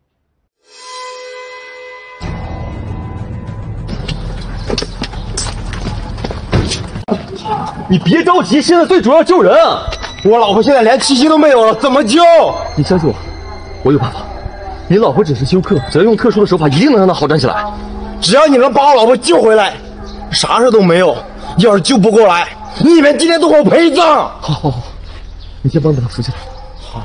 你别着急，现在最主要救人啊！我老婆现在连气息都没有了，怎么救？ 你相信我，我有办法。你老婆只是休克，只要用特殊的手法，一定能让她好转起来。 只要你能把我老婆救回来，啥事都没有。要是救不过来，你们今天都给我陪葬！ 好好好，你先帮把她扶起来。 好。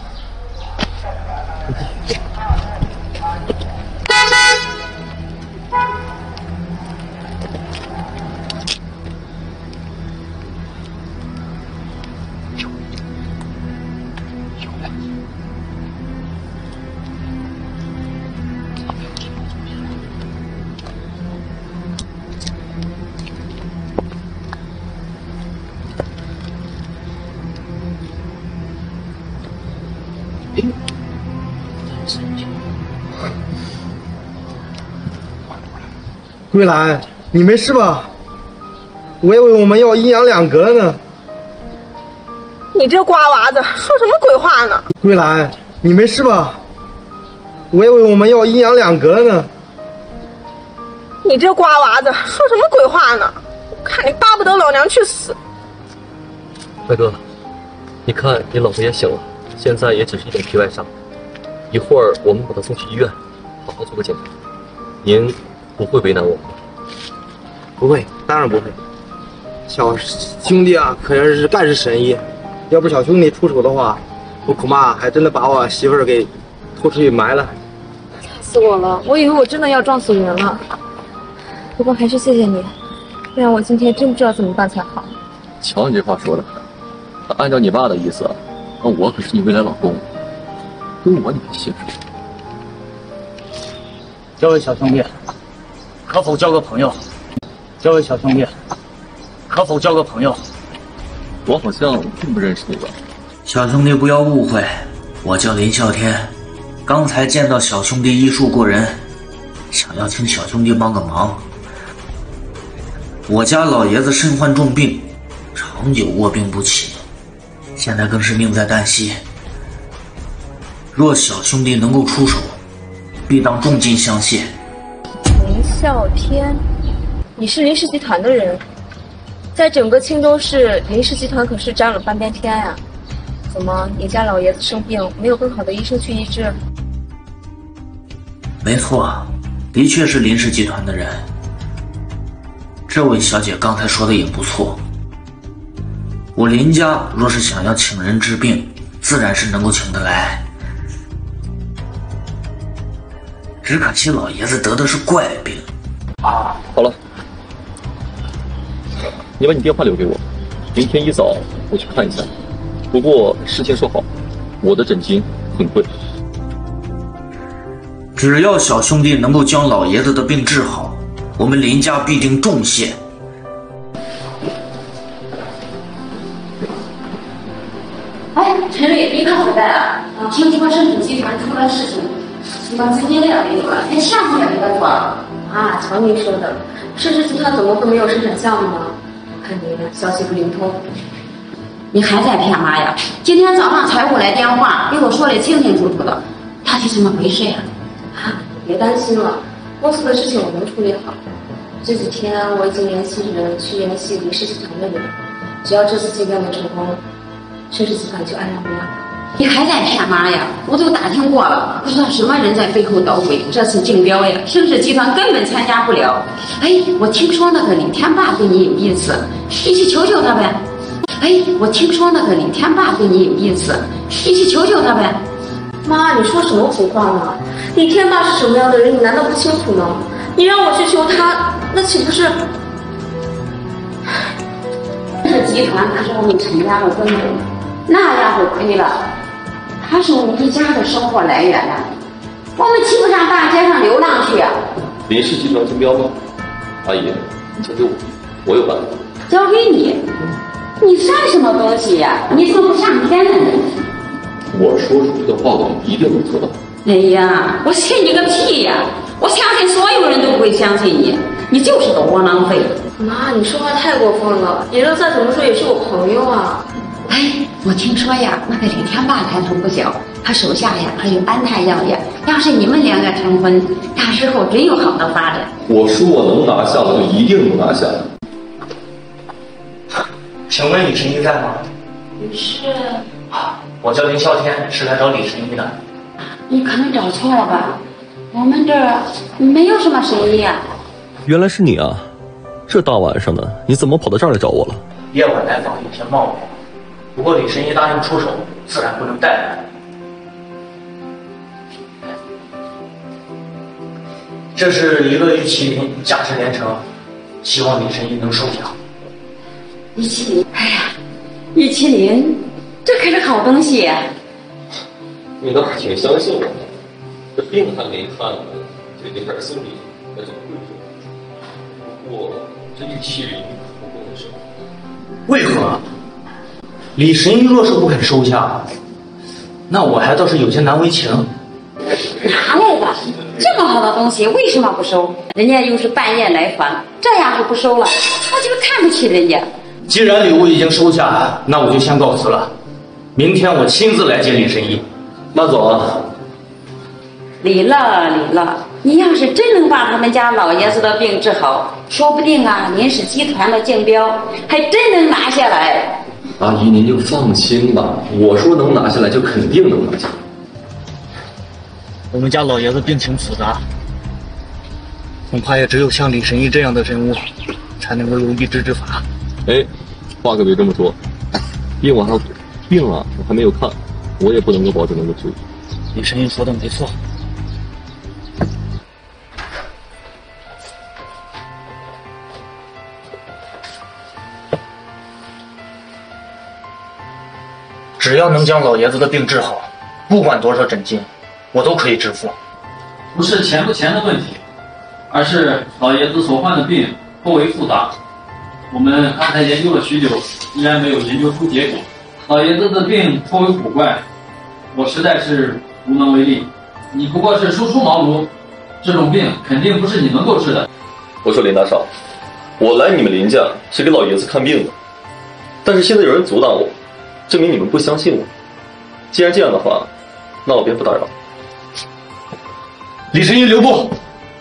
桂兰，你没事吧？我以为我们要阴阳两隔了呢。 你这瓜娃子说什么鬼话呢？ 桂兰，你没事吧？我以为我们要阴阳两隔了呢。 你这瓜娃子说什么鬼话呢？看你巴不得老娘去死！ 大哥，你看你老婆也醒了，现在也只是一点皮外伤，一会儿我们把她送去医院，好好做个检查。您不会为难我们吧？ 不会，当然不会。小兄弟啊，可是干是神医，要不小兄弟出手的话，我恐怕还真的把我媳妇儿给拖出去埋了。 吓死我了！我以为我真的要撞死人了。不过还是谢谢你，不然我今天真不知道怎么办才好。 瞧你这话说的，按照你爸的意思，那我可是你未来老公，跟我你还信什么？ 这位小兄弟，可否交个朋友？这位小兄弟，可否交个朋友？ 我好像并不认识你吧？ 小兄弟不要误会，我叫林啸天，刚才见到小兄弟医术过人，想要请小兄弟帮个忙。我家老爷子身患重病，长久卧病不起，现在更是命在旦夕。若小兄弟能够出手，必当重金相谢。 林啸天，你是林氏集团的人，在整个青州市，林氏集团可是占了半边天呀、啊。怎么，你家老爷子生病，没有更好的医生去医治？ 没错，的确是林氏集团的人。这位小姐刚才说的也不错，我林家若是想要请人治病，自然是能够请得来。只可惜老爷子得的是怪病啊！好了，你把你电话留给我，明天一早我去看一下。不过事先说好，我的诊金很贵。 只要小兄弟能够将老爷子的病治好，我们林家必定重谢。 哎，陈瑞，你可回来了？啊，听说生产集团出了事情，你把资金链没有了，连项目也没得做了。 啊，瞧您说的，生产集团怎么会没有生产项目呢？看您消息不灵通。 你还在骗妈呀？今天早上财务来电话，给我说的清清楚楚的，到底怎么回事呀？ 啊，别担心了，公司的事情我能处理好。这几天我已经联系人去联系林氏集团的人，只要这次竞标能成功，生氏集团就安然无恙。 你还在骗妈呀？我都打听过了，不知道什么人在背后捣鬼。这次竞标呀，生氏集团根本参加不了。哎，我听说那个李天霸对你有意思，你去求求他呗。哎，我听说那个李天霸对你有意思，你去求求他呗。 妈，你说什么情况呢？李天霸是什么样的人，你难道不清楚吗？你让我去求他，那岂不是？ 这集团可是我们陈家的根本，那要是亏了，他是我们一家的生活来源啊，我们岂不上大街上流浪去啊？ 林氏集团竞标吗？阿姨，你交给我，我有办法。 交给你？你算什么东西呀、啊？你怎么不上天呢你？ 我说出去的话，我一定能做到。 哎呀，我信你个屁呀！我相信所有人都不会相信你，你就是个窝囊废。 妈，你说话太过分了，爷爷再怎么说也是我朋友啊。 哎，我听说呀，那个李天霸来头不小，他手下呀还有安泰药业。要是你们两个成婚，到时候真有好的发展。 我说我能拿下，我就一定能拿下。 请问李神医在吗？ 你是？ 我叫林啸天，是来找李神医的。 你可能找错了吧？我们这儿没有什么神医啊。 原来是你啊！这大晚上的，你怎么跑到这儿来找我了？ 夜晚来访有些冒昧，不过李神医答应出手，自然不能怠慢。这是一个玉麒麟，价值连城，希望李神医能收下。 玉麒麟，哎呀，玉麒麟，这可是好东西呀、啊！ 你倒是挺相信我的，这病还没看呢，就已经开始送礼，那怎么会说？不过这玉麒麟不够收。 为何？李神医若是不肯收下，那我还倒是有些难为情。 拿来吧，这么好的东西为什么不收？人家又是半夜来访，这要是不收了，我就看不起人家。 既然礼物已经收下，那我就先告辞了。明天我亲自来接李神医。那走啊。 李乐，李乐，你要是真能把他们家老爷子的病治好，说不定啊，林氏集团的竞标还真能拿下来。 阿姨，您就放心吧，我说能拿下来，就肯定能拿下来。 我们家老爷子病情复杂，恐怕也只有像李神医这样的人物，才能够用一治之法。 哎，话可别这么说，病我还病啊，我还没有看，我也不能够保证能够治。 李神医说的没错。只要能将老爷子的病治好，不管多少诊金，我都可以支付。 不是钱不钱的问题，而是老爷子所患的病颇为复杂。我们刚才研究了许久，依然没有研究出结果。老爷子的病颇为古怪，我实在是无能为力。你不过是初出茅庐，这种病肯定不是你能够治的。 我说林大少，我来你们林家是给老爷子看病的，但是现在有人阻挡我，证明你们不相信我。既然这样的话，那我便不打扰。 李神医留步。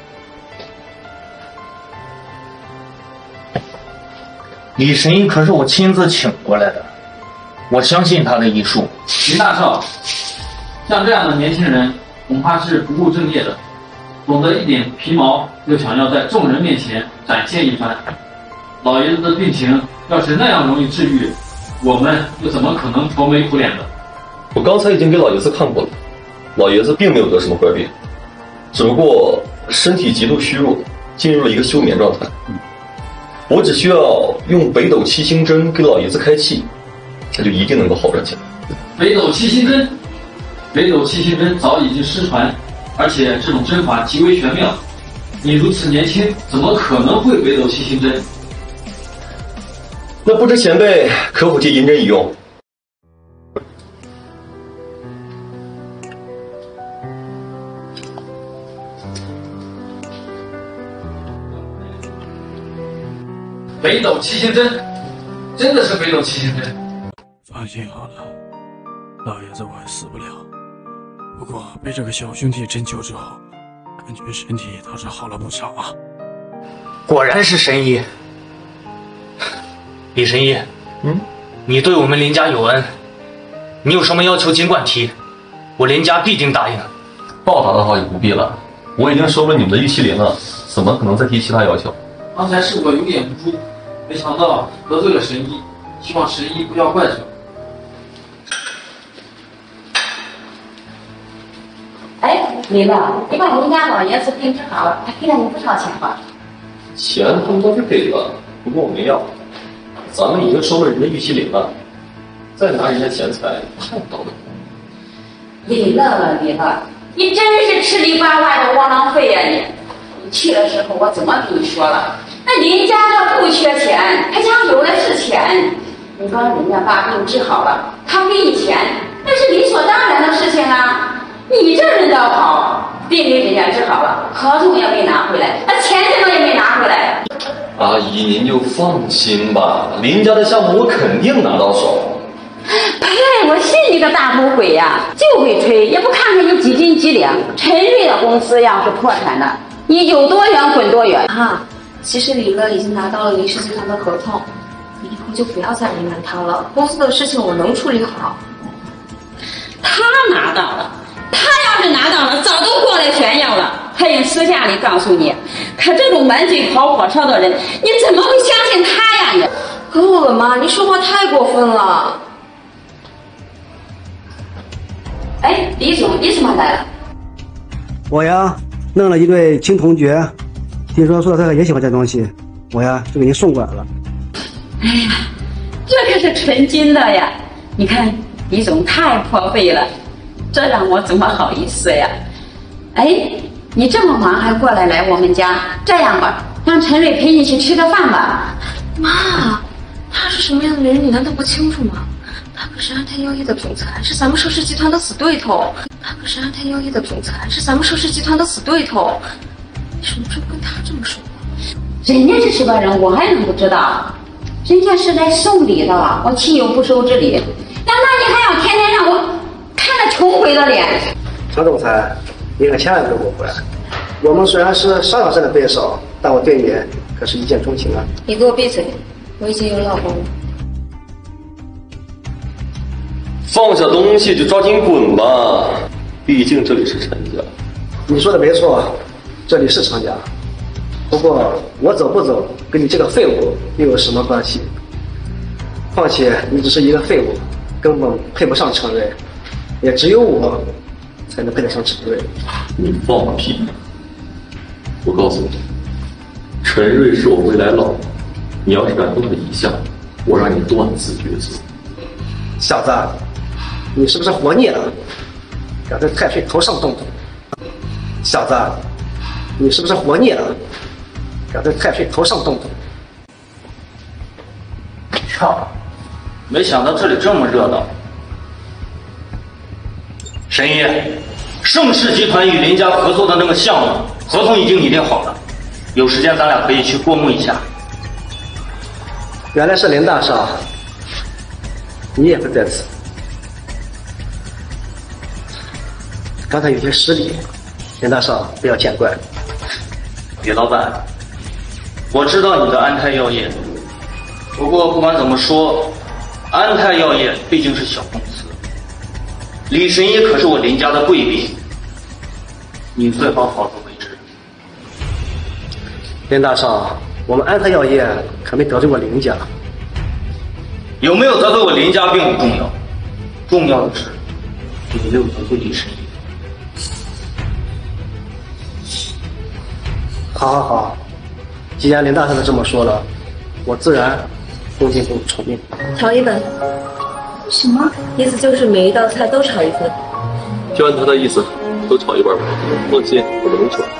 李神医可是我亲自请过来的，我相信他的医术。 林大少，像这样的年轻人，恐怕是不务正业的，懂得一点皮毛，又想要在众人面前展现一番。老爷子的病情要是那样容易治愈，我们又怎么可能愁眉苦脸的？ 我刚才已经给老爷子看过了，老爷子并没有得什么怪病，只不过身体极度虚弱，进入了一个休眠状态。我只需要用北斗七星针给老爷子开气，他就一定能够好转起来。 北斗七星针，北斗七星针早已经失传，而且这种针法极为玄妙。你如此年轻，怎么可能会北斗七星针？ 那不知前辈可否借银针一用？ 北斗七星针，真的是北斗七星针。 放心好了，老爷子我还死不了。不过被这个小兄弟针灸之后，感觉身体倒是好了不少啊。 果然是神医。李神医，嗯，你对我们林家有恩，你有什么要求尽管提，我林家必定答应。 报答的话也不必了，我已经收了你们的玉麒麟了，怎么可能再提其他要求？ 刚才是我有眼无珠，没想到得罪了神医，希望神医不要怪罪。 哎，李乐，你把人家老爷子病治好了，还给了你不少钱吧？ 钱他们都是给了，不过我没要。咱们已经收了人家玉麒麟了，再拿人家钱财太不道德。 李乐了，李乐，你真是吃里扒外的窝囊废呀、啊！你，你去的时候我怎么跟你说了？那林家这不缺钱，他家有的是钱。你帮人家把病治好了，他给你钱，那是理所当然的事情啊。你这人倒好，病给人家治好了，合同也没拿回来，那钱怎么也没拿回来。 阿姨，您就放心吧，林家的项目我肯定拿到手。 呸！我信你个大头鬼呀，就会吹，也不看看你几斤几两。陈瑞的公司要是破产了，你有多远滚多远。 啊，其实李乐已经拿到了林氏集团的合同，你以后就不要再为难他了。公司的事情我能处理好。 他拿到了，他要是拿到了，早都过来炫耀了。他也私下里告诉你，可这种满嘴跑火烧的人，你怎么会相信他呀？你够了吗？你说话太过分了。 哎，李总，你怎么来了？ 我呀，弄了一对青铜爵，听说说他也喜欢这东西，我呀就给您送过来了。 哎呀，这可是纯金的呀！你看，李总太破费了，这让我怎么好意思呀？哎，你这么忙还过来来我们家，这样吧，让陈瑞陪你去吃个饭吧。 妈，他是什么样的人，你难道不清楚吗？他可是安泰药业的总裁，是咱们盛世集团的死对头。他可是安泰药业的总裁，是咱们盛世集团的死对头。你什么时候跟他这么说？ 人家是什么人，我还能不知道？人家是来送礼的，我岂有不收之理？难道你还要天天让我看着穷鬼的脸？ 常总裁，你可千万别误会，我们虽然是商场上的对手，但我对你可是一见钟情啊！ 你给我闭嘴，我已经有老公了。 放下东西就抓紧滚吧，毕竟这里是陈家。 你说的没错，这里是陈家。不过我走不走跟你这个废物又有什么关系？况且你只是一个废物，根本配不上陈瑞，也只有我才能配得上陈瑞。 你放屁！我告诉你，陈瑞是我未来老婆，你要是敢动他一下，我让你断子绝孙。 小子，你是不是活腻了？敢在太岁头上动土？ 小子，你是不是活腻了？敢在太岁头上动动？ 操！没想到这里这么热闹。神医，盛世集团与林家合作的那个项目合同已经拟定好了，有时间咱俩可以去过目一下。 原来是林大少，你也不在此。刚才有些失礼，林大少不要见怪。 李老板，我知道你的安泰药业，不过不管怎么说，安泰药业毕竟是小公司，李神医可是我林家的贵宾，你最好好自为之。 林大少，我们安泰药业可没得罪过林家。 有没有得罪我林家并不重要，重要的是有没有得罪李神医。 好好好，既然林大少都这么说了，我自然恭敬不从命。 炒一本。 什么？ 意思就是每一道菜都炒一份。 就按他的意思，都炒一半吧。放心，我们能炒。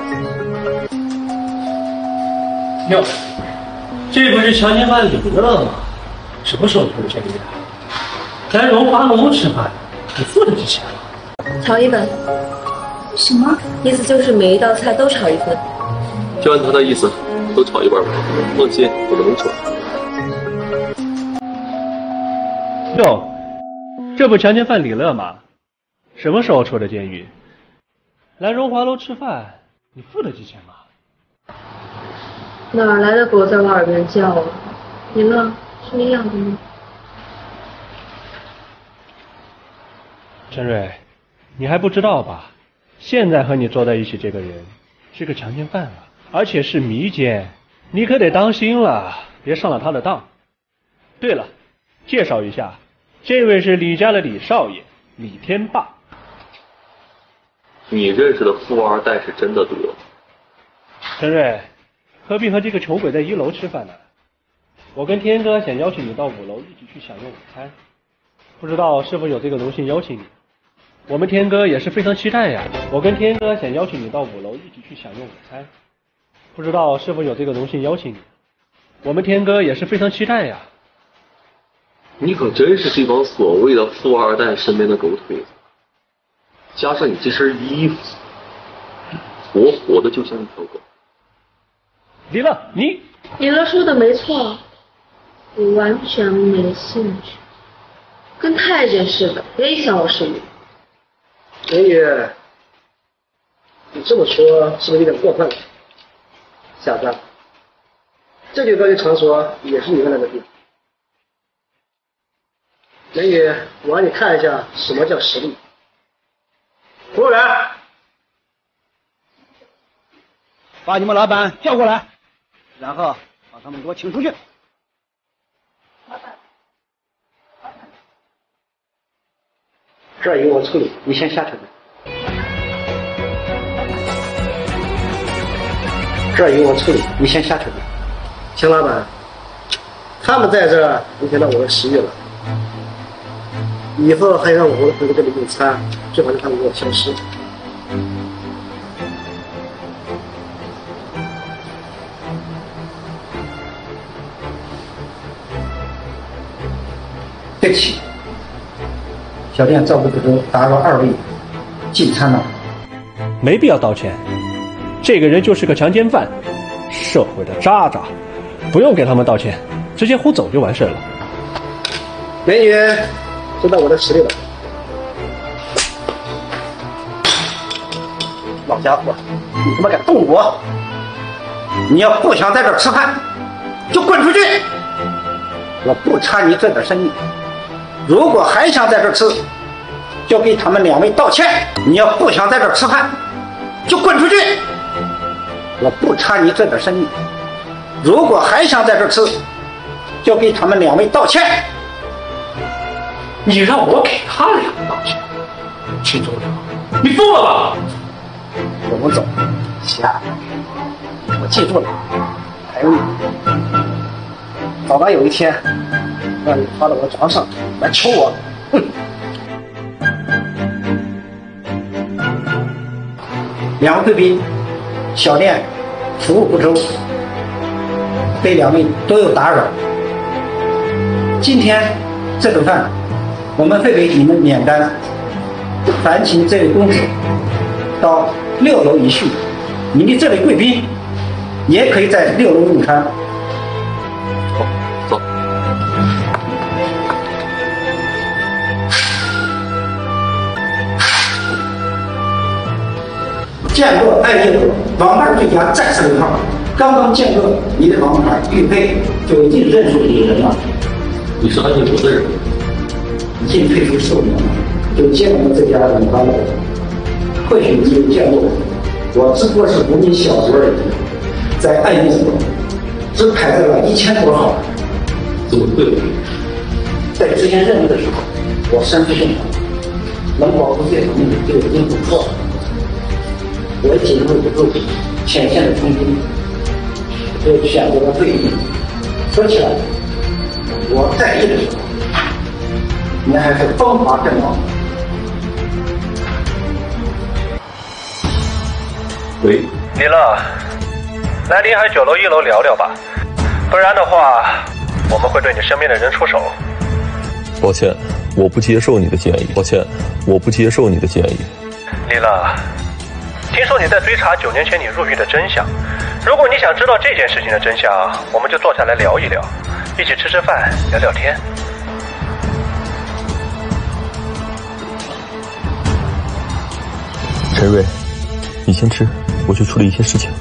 哟，这不是强奸犯李了吗？什么时候出现的？来荣华楼吃饭，你付得起钱了？ 炒一本。 什么？ 意思就是每一道菜都炒一份。 就按他的意思，都炒一半吧。放心，我们能炒。 哟，这不强奸犯李乐吗？什么时候出的监狱？来荣华楼吃饭，你付得起钱吗？ 哪来的狗在我耳边叫啊？李乐是你养的吗？ 陈蕊，你还不知道吧？现在和你坐在一起这个人是个强奸犯了，而且是迷奸，你可得当心了，别上了他的当。对了，介绍一下，这位是李家的李少爷，李天霸。 你认识的富二代是真的多。 陈蕊，何必和这个穷鬼在一楼吃饭呢？我跟天哥想邀请你到五楼一起去享用午餐，不知道是否有这个荣幸邀请你？我们天哥也是非常期待呀。我跟天哥想邀请你到五楼一起去享用午餐，不知道是否有这个荣幸邀请你？我们天哥也是非常期待呀。 你可真是这帮所谓的富二代身边的狗腿子，加上你这身衣服，活活的就像一条狗。 李乐，你李乐说的没错，我完全没兴趣，跟太监似的，别影响我生意。 美女，你这么说是不是有点过分了？小子，这就歌剧场所也是你原来的地方。美女，我让你看一下什么叫实力。服务员， 把你们老板叫过来，然后把他们给我请出去。 这儿由我处理，你先下去吧。这儿由我处理，你先下去吧。秦老板，他们在这儿影响到我的食欲了。以后还让我回到这里用餐，最好让他们给我消失。 对不起，小店照顾不周，打扰二位进餐了。 没必要道歉，这个人就是个强奸犯，社会的渣渣，不用给他们道歉，直接轰走就完事了。 美女，知道我的实力了。老家伙，你他妈敢动我！你要不想在这儿吃饭，就滚出去！我不差你这点生意。如果还想在这儿吃，就给他们两位道歉。你要不想在这儿吃饭，就滚出去！我不差你这点生意。如果还想在这儿吃，就给他们两位道歉。 你让我给他俩道歉，秦总长，你疯了吧？ 我们走，下，我记住了，还有你，早晚有一天让你趴到我床上来求我。哼！ 两位贵宾，小店服务不周，对两位多有打扰。今天这顿饭，我们会给你们免单，烦请这位公子到六楼一叙，您的这位贵宾也可以在六楼用餐。 好，走。 见过爱业务王牌对家再次为号，刚刚见过你的王牌玉佩，就已经认出你人了。 你是安业国的人？ 一退出寿命，就见过这家女方的人。或许你有见过我，我只不过是无名小卒而已，在爱业国只排在了一千多号。 怎么会？ 在执行任务的时候，我身负重任，能保住这条命就已经不错了。我紧握不住前线的冲击，就选择了退役。说起来，我在役的时候，您还是风华正茂。 喂， 李乐，来临海酒楼一楼聊聊吧，不然的话，我们会对你身边的人出手。 抱歉，我不接受你的建议。抱歉，我不接受你的建议。 李乐，听说你在追查九年前你入狱的真相。如果你想知道这件事情的真相，我们就坐下来聊一聊，一起吃吃饭，聊聊天。 陈瑞，你先吃，我去处理一些事情。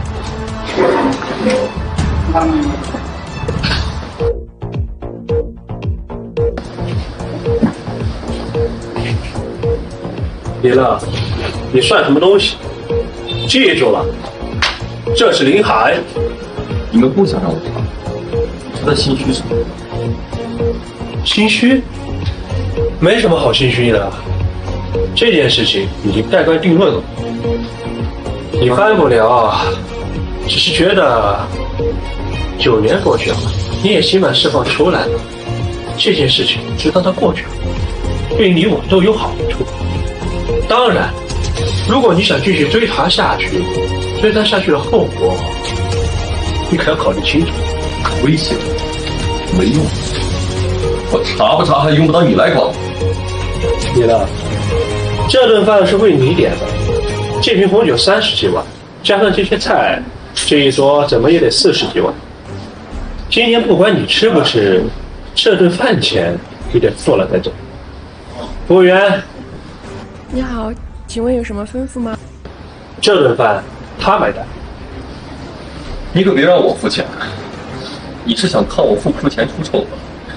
李乐，你算什么东西？记住了，这是林海。 你们不想让我查，是在心虚什么？ 心虚？没什么好心虚的，这件事情已经盖棺定论了。你翻不了，只是觉得九年过去了，你也刑满释放出来了，这件事情就当它过去了，对你我都有好处。当然，如果你想继续追查下去，追查下去的后果，你可要考虑清楚。 危险，没用，我查不查还用不到你来管。 你呢？这顿饭是为你点的，这瓶红酒三十几万，加上这些菜，这一桌怎么也得四十几万。今天不管你吃不吃，这顿饭钱你得付了再走。服务员， 你好，请问有什么吩咐吗？ 这顿饭他买单。 你可别让我付钱，你是想看我付不出钱出丑吗？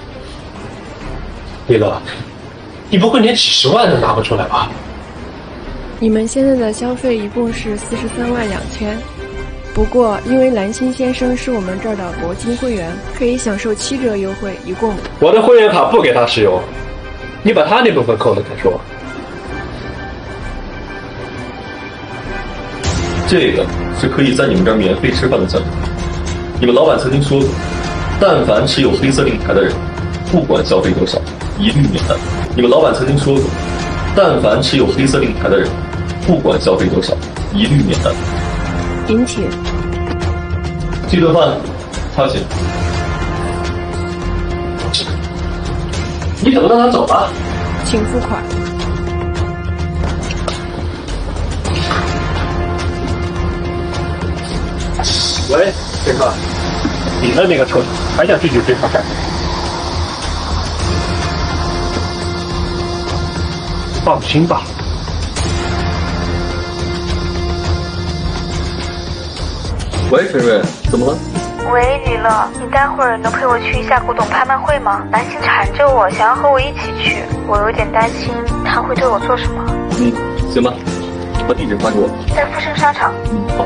李乐，你不会连几十万都拿不出来吧？ 你们现在的消费一共是四十三万两千，不过因为蓝心先生是我们这儿的铂金会员，可以享受七折优惠，一共。 我的会员卡不给他使用，你把他那部分扣了再说。 这个是可以在你们这儿免费吃饭的奖励。你们老板曾经说过，但凡持有黑色令牌的人，不管消费多少，一律免单。你们老板曾经说过，但凡持有黑色令牌的人，不管消费多少，一律免单。 您请。 这顿饭他请。 你怎么让他走了？ 请付款。 喂，这个，你的那个车还想继续追查下去？放心吧。 喂，陈瑞，怎么了？ 喂，李乐，你待会儿能陪我去一下古董拍卖会吗？南星缠着我，想要和我一起去，我有点担心他会对我做什么。 嗯，行吧，把地址发给我。 在富盛商场。 嗯，好。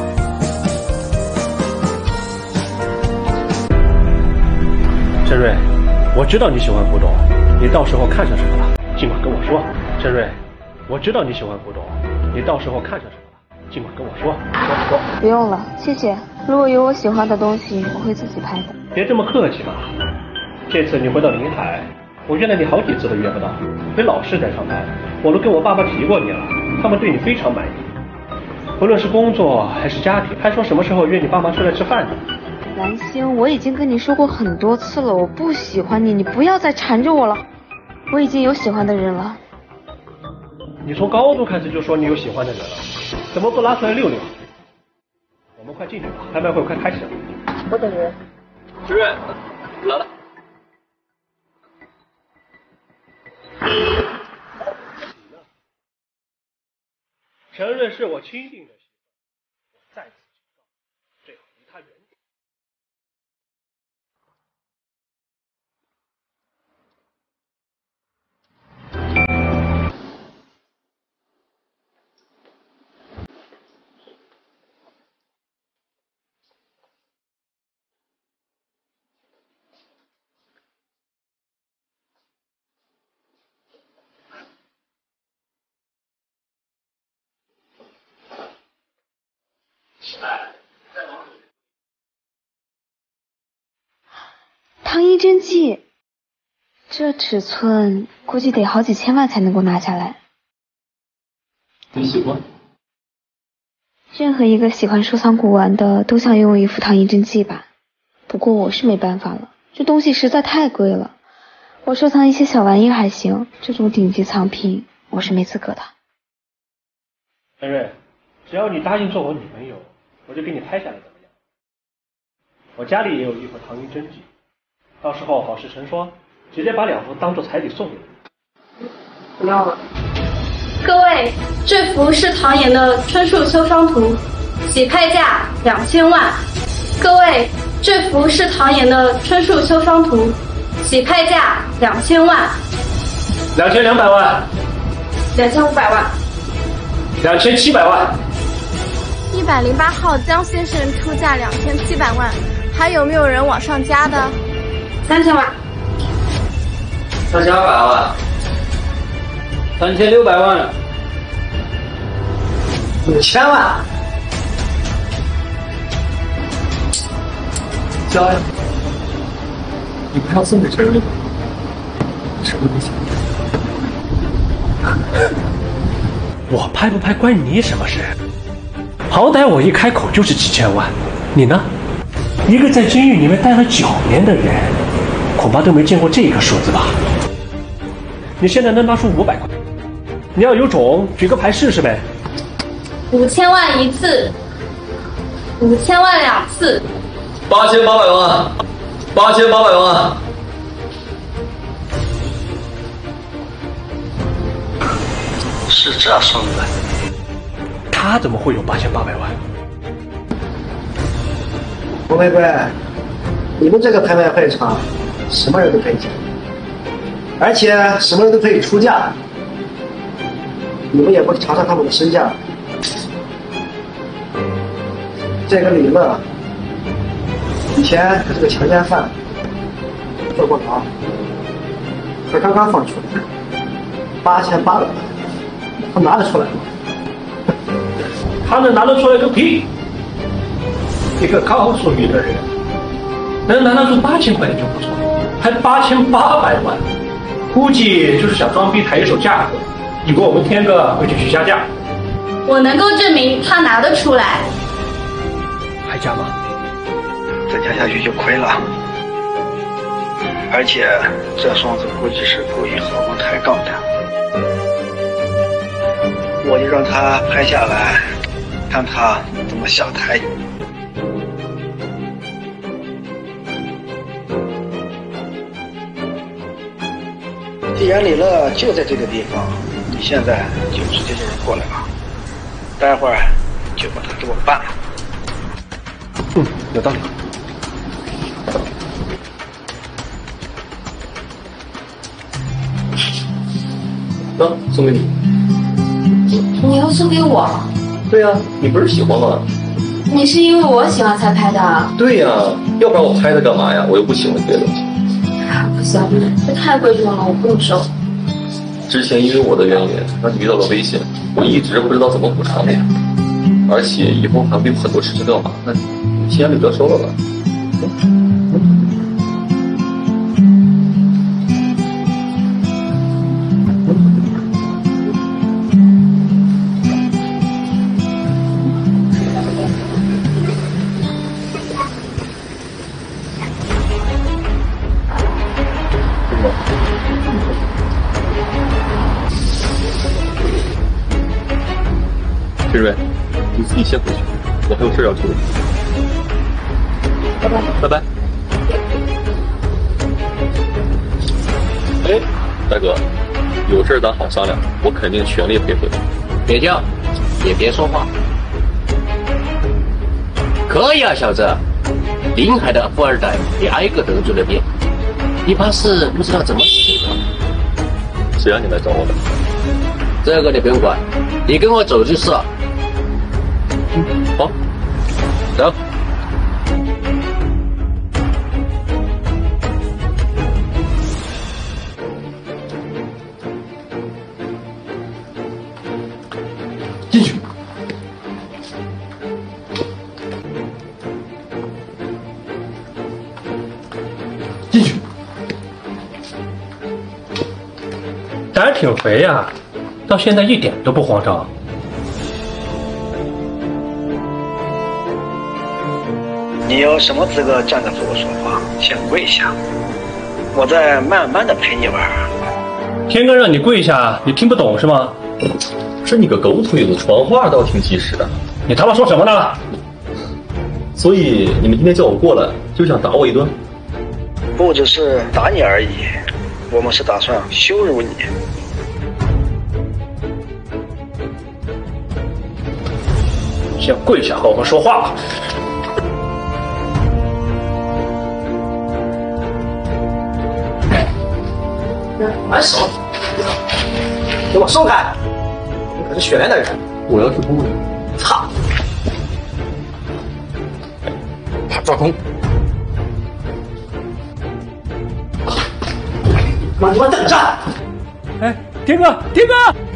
陈瑞，我知道你喜欢古董，你到时候看上什么了，尽管跟我说。陈瑞，我知道你喜欢古董，你到时候看上什么了，尽管跟我说。说说。 不用了，谢谢。如果有我喜欢的东西，我会自己拍的。 别这么客气嘛。这次你回到临海，我约了你好几次都约不到，你老是在上班，我都跟我爸爸提过你了，他们对你非常满意。 不论是工作还是家庭，还说什么时候约你爸妈出来吃饭呢？ 蓝星，我已经跟你说过很多次了，我不喜欢你，你不要再缠着我了。我已经有喜欢的人了。 你从高中开始就说你有喜欢的人了，怎么不拉出来溜溜？我们快进去吧，拍卖会快开始了。 我等人。 主任，来了。 承认是我亲定的媳妇，我再次警告，最好离他远点。 糖衣针剂，这尺寸估计得好几千万才能够拿下来。 你喜欢？ 任何一个喜欢收藏古玩的都想拥有一副糖衣针剂吧。不过我是没办法了，这东西实在太贵了。我收藏一些小玩意还行，这种顶级藏品我是没资格的。 恩瑞，只要你答应做我女朋友，我就给你拍下来，怎么样？我家里也有一副糖衣针剂，到时候好事成双，直接把两幅当做彩礼送给你。 不要了。各位，这幅是唐寅的《春树秋霜图》，起拍价两千万。各位，这幅是唐寅的《春树秋霜图》，起拍价两千万。 两千两百万。 两千五百万。 两千七百万。 一百零八号江先生出价两千七百万，还有没有人往上加的？ 三千万。 三千二百万。三千六百万。 五千万。 加呀！你不要送给陈瑞，什么东西？ 我拍不拍关你什么事？好歹我一开口就是几千万，你呢？一个在监狱里面待了九年的人，恐怕都没见过这个数字吧？你现在能拿出五百块？你要有种，举个牌试试呗。 五千万一次，五千万两次。 八千八百万，八千八百万。 是这孙子， 他怎么会有八千八百万？ 红玫瑰，你们这个拍卖会场，什么人都可以进，而且什么人都可以出价，你们也不查查他们的身价。这个李乐，以前可是个强奸犯，坐过牢，可刚刚放出来，八千八百万。他拿得出来吗？ 他能拿得出来个屁！一个告诉你的人，能拿得出八千块钱就不错，还八千八百万，估计就是想装逼抬一手价格，以为我们天哥会继续下架。 我能够证明他拿得出来。 还加吗？ 再加下去就亏了，而且这双子估计是故意和我们抬杠的。我就让他拍下来，看他怎么下台。既然李乐就在这个地方，你现在就直接叫人过来吧，待会儿就把他给我办了。 嗯，有道理。 那送给你。 你要送给我？ 对呀、啊，你不是喜欢吗？ 你是因为我喜欢才拍的？ 对呀、啊，要不然我拍它干嘛呀？我又不喜欢别的。 不行，这太贵重了，我不能收。 之前因为我的原因让你遇到了危险，我一直不知道怎么补偿你，而且以后还会有很多事情都要麻烦你，你先就不要收了吧。 陈瑞，你自己先回去，我还有事要处理。 拜拜。 拜拜。哎，大哥，有事咱好商量，我肯定全力配合你。 别叫，也别说话。可以啊，小子，临海的富二代你挨个得罪了遍，你怕是不知道怎么死了。 谁让你来找我的？ 这个你不用管，你跟我走就是了。 嗯，好， 走。 进去。进去。 胆儿挺肥呀，到现在一点都不慌张。 你有什么资格站着和我说话？先跪下，我再慢慢的陪你玩。 天哥让你跪下，你听不懂是吗？ 是你个狗腿子，传话倒挺及时的。 你他妈说什么呢？ 所以你们今天叫我过来，就想打我一顿？ 不只是打你而已，我们是打算羞辱你。 先跪下和我们说话。 还手，给我松开！你可是雪莲的人。 我要去公里。 操！ 他抓空。 妈，你们等着！ 哎，天哥，天哥！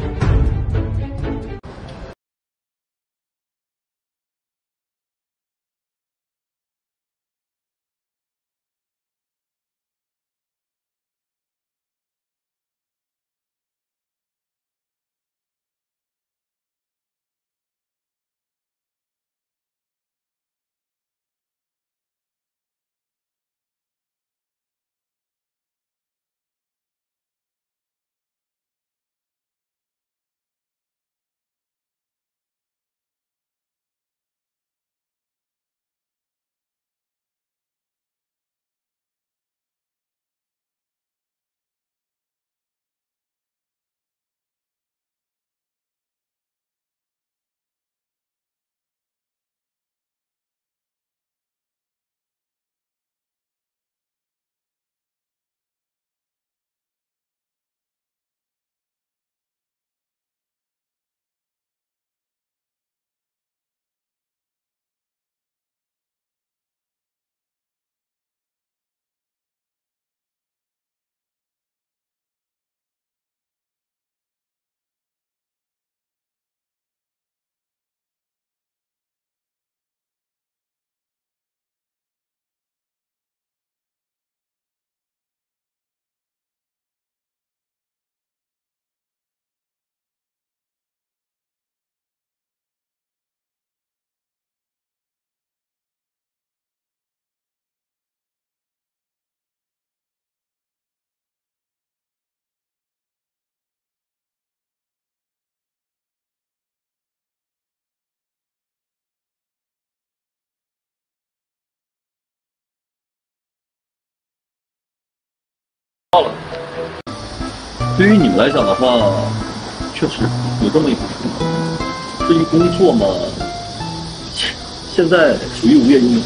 到了。对于你们来讲的话，确实有这么一回事。至于工作嘛，现在属于无业游民。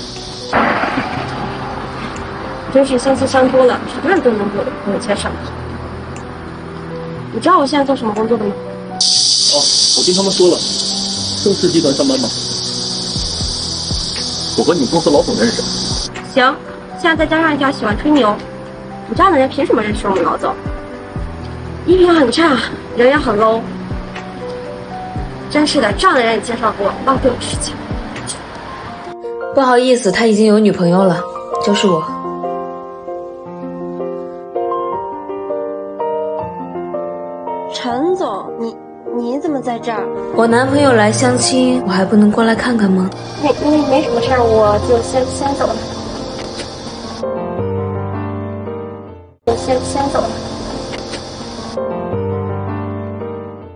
真是相亲相多了，什么人都能给我的朋友介绍。你知道我现在做什么工作的吗？ 哦，我听他们说了，盛世集团上班吗？我和你们公司老总认识。 行，现在再加上一条喜欢吹牛，你这样的人凭什么认识我们老总？衣品很差，人也很 low。真是的，这样的人也介绍过，浪费我时间。 不好意思，他已经有女朋友了，就是我。 陈总，你你怎么在这儿？ 我男朋友来相亲，我还不能过来看看吗？ 那那没什么事儿，我就先先走了。我先先走了。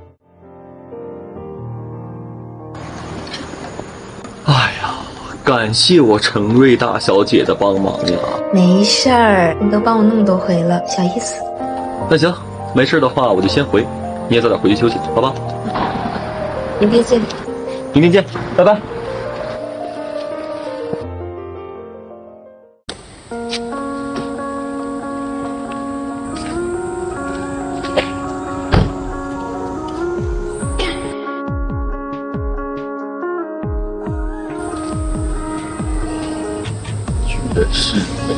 感谢我程瑞大小姐的帮忙呀。 没事儿，你都帮我那么多回了，小意思。 那行，没事的话我就先回，你也早点回去休息，好吧？ 明天见。 明天见，拜拜。 是美。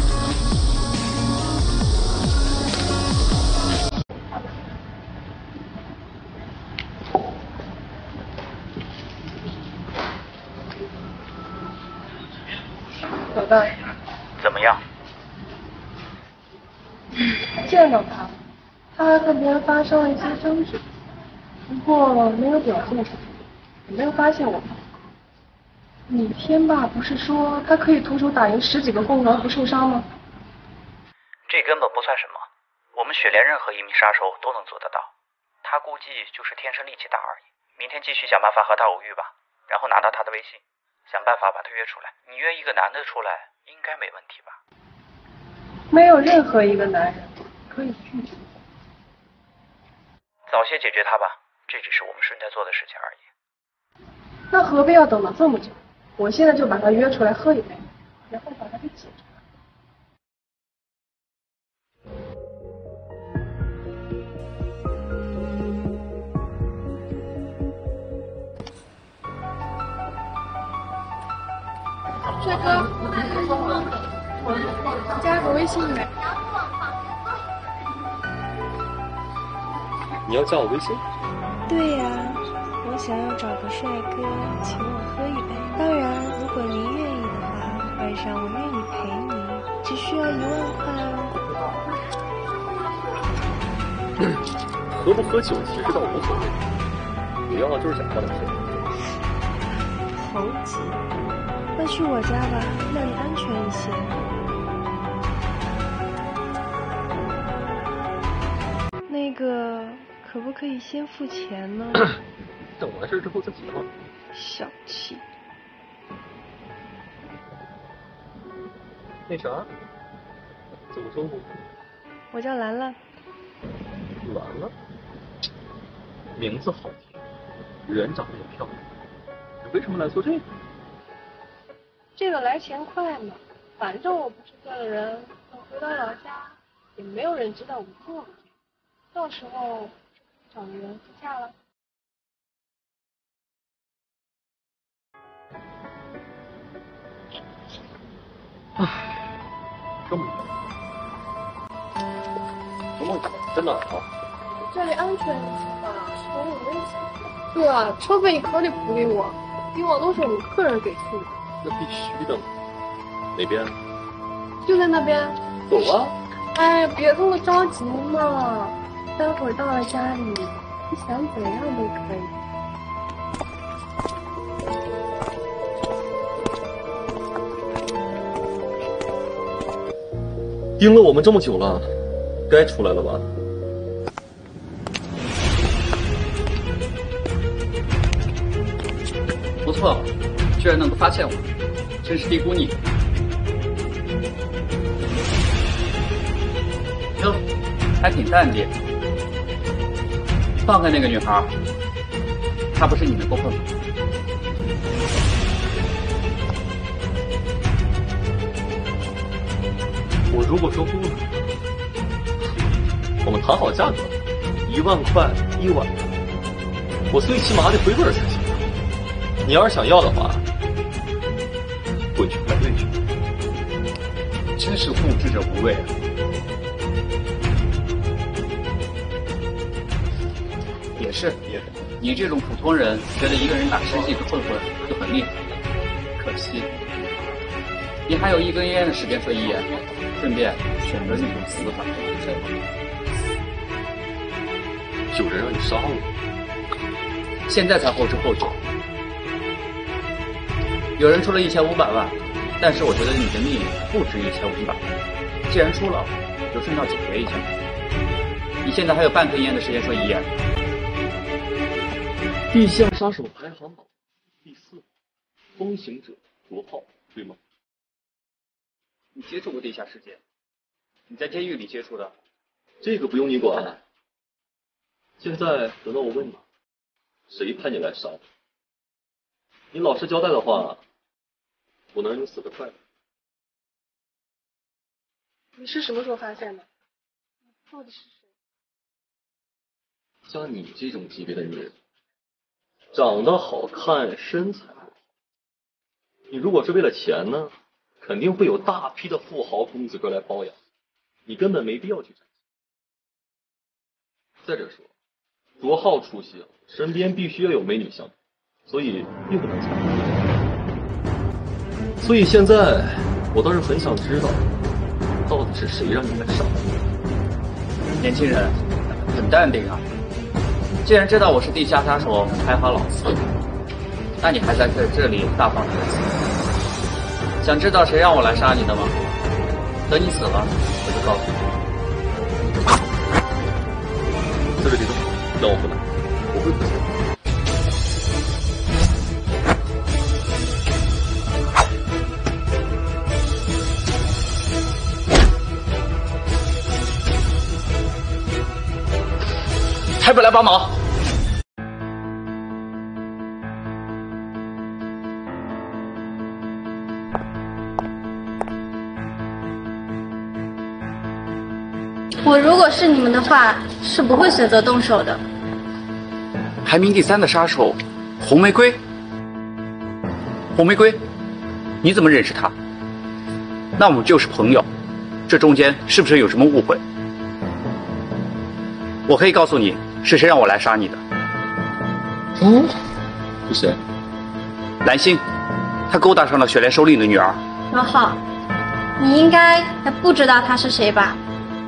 老大， 怎么样？ 见到他，他还和别人发生了一些争执，不过没有表现出来，也没有发现我。你天霸不是说他可以徒手打赢十几个共狼不受伤吗？ 这根本不算什么，我们雪莲任何一名杀手都能做得到。他估计就是天生力气大而已。明天继续想办法和他偶遇吧，然后拿到他的微信，想办法把他约出来。你约一个男的出来，应该没问题吧？ 没有任何一个男人可以拒绝。 早些解决他吧，这只是我们顺带做的事情而已。 那何必要等到这么久？我现在就把他约出来喝一杯，然后把他给解决。 帅哥，加个微信呗。 你要加我微信？ 对呀、啊，我想要找个帅哥请我喝一杯。当然，如果您愿意的话，晚上我愿意陪你，只需要一万块哦。喝不喝酒其实倒无所谓，主要就是想放松。 猴急，那去我家吧，那里安全一些。那个，可不可以先付钱呢？ 等完事之后再结嘛。 小气。 那啥，怎么称呼？ 我叫兰兰。 兰兰，名字好听，人长得也漂亮。你为什么来做这个？ 这个来钱快嘛，反正我不是这的人，等回到老家，也没有人知道我做了这个，到时候找个人自洽了。 唉，这么远，这么远，在哪儿啊？ 这里安全一些吧，车有危险。对啊，车费一口里不给我，以往都是我们客人给付的。 那必须的嘛。哪边？ 就在那边。 走啊！ 哎，别这么着急嘛，待会儿到了家里，你想怎样都可以。 盯了我们这么久了，该出来了吧？ 不错，居然能够发现我，真是低估你。哟，还挺淡定。放开那个女孩，她不是你能够碰的。 我如果说不呢？我们谈好价格，一万块一晚，我最起码得回本才行。你要是想要的话，滚去排队去。 真是护之者无畏啊！也是，也是，你这种普通人，觉得一个人打十几个混混就很厉害，可惜，你还有一根烟的时间说一言，顺便选择这种死法。 有人让你杀我， 现在才后知后觉。有人出了一千五百万，但是我觉得你的命不值一千五百万。既然出了，就顺道解决一下。你现在还有半根烟的时间说一言。 地下杀手排行榜第四，风行者卓浩，对吗？ 你接触过地下世界？你在监狱里接触的？ 这个不用你管。现在轮到我问你，谁派你来杀我？你老实交代的话，我能让你死得快乐。 你是什么时候发现的？你到底是谁？ 像你这种级别的女人，长得好看，身材好，你如果是为了钱呢，肯定会有大批的富豪公子哥来包养，你根本没必要去沾。再者说，卓浩出席了，身边必须要有美女相伴，所以并不能猜。所以现在我倒是很想知道，到底是谁让你来杀我？ 年轻人，很淡定啊！既然知道我是地下杀手，还好老四，那你还在在这里大放厥词？想知道谁让我来杀你的吗？等你死了，我就告诉你。 在这里动，让我回来，我会负责。 还不来帮忙？ 我如果是你们的话，是不会选择动手的。 排名第三的杀手，红玫瑰。红玫瑰，你怎么认识他？那我们就是朋友，这中间是不是有什么误会？我可以告诉你是谁让我来杀你的。 嗯，是谁？ 蓝星，他勾搭上了雪莲首领的女儿。 罗浩，你应该还不知道他是谁吧？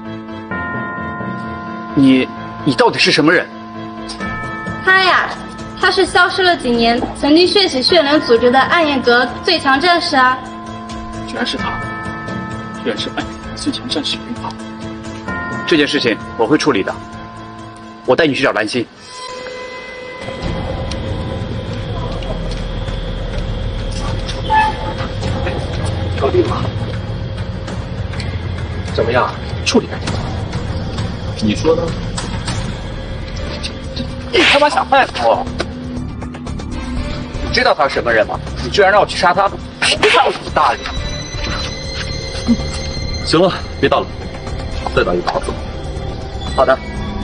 你，你到底是什么人？ 他呀，他是消失了几年，曾经血洗血莲组织的暗夜阁最强战士啊！ 居然是他，居然是暗夜阁最强战士云浩。这件事情我会处理的，我带你去找蓝心。 搞定了，怎么样？处理干净？你说呢？ 你他妈想害死我！你知道他是什么人吗？你居然让我去杀他！别看我是大人！ 行了，别打了，再打就打死了。 好的。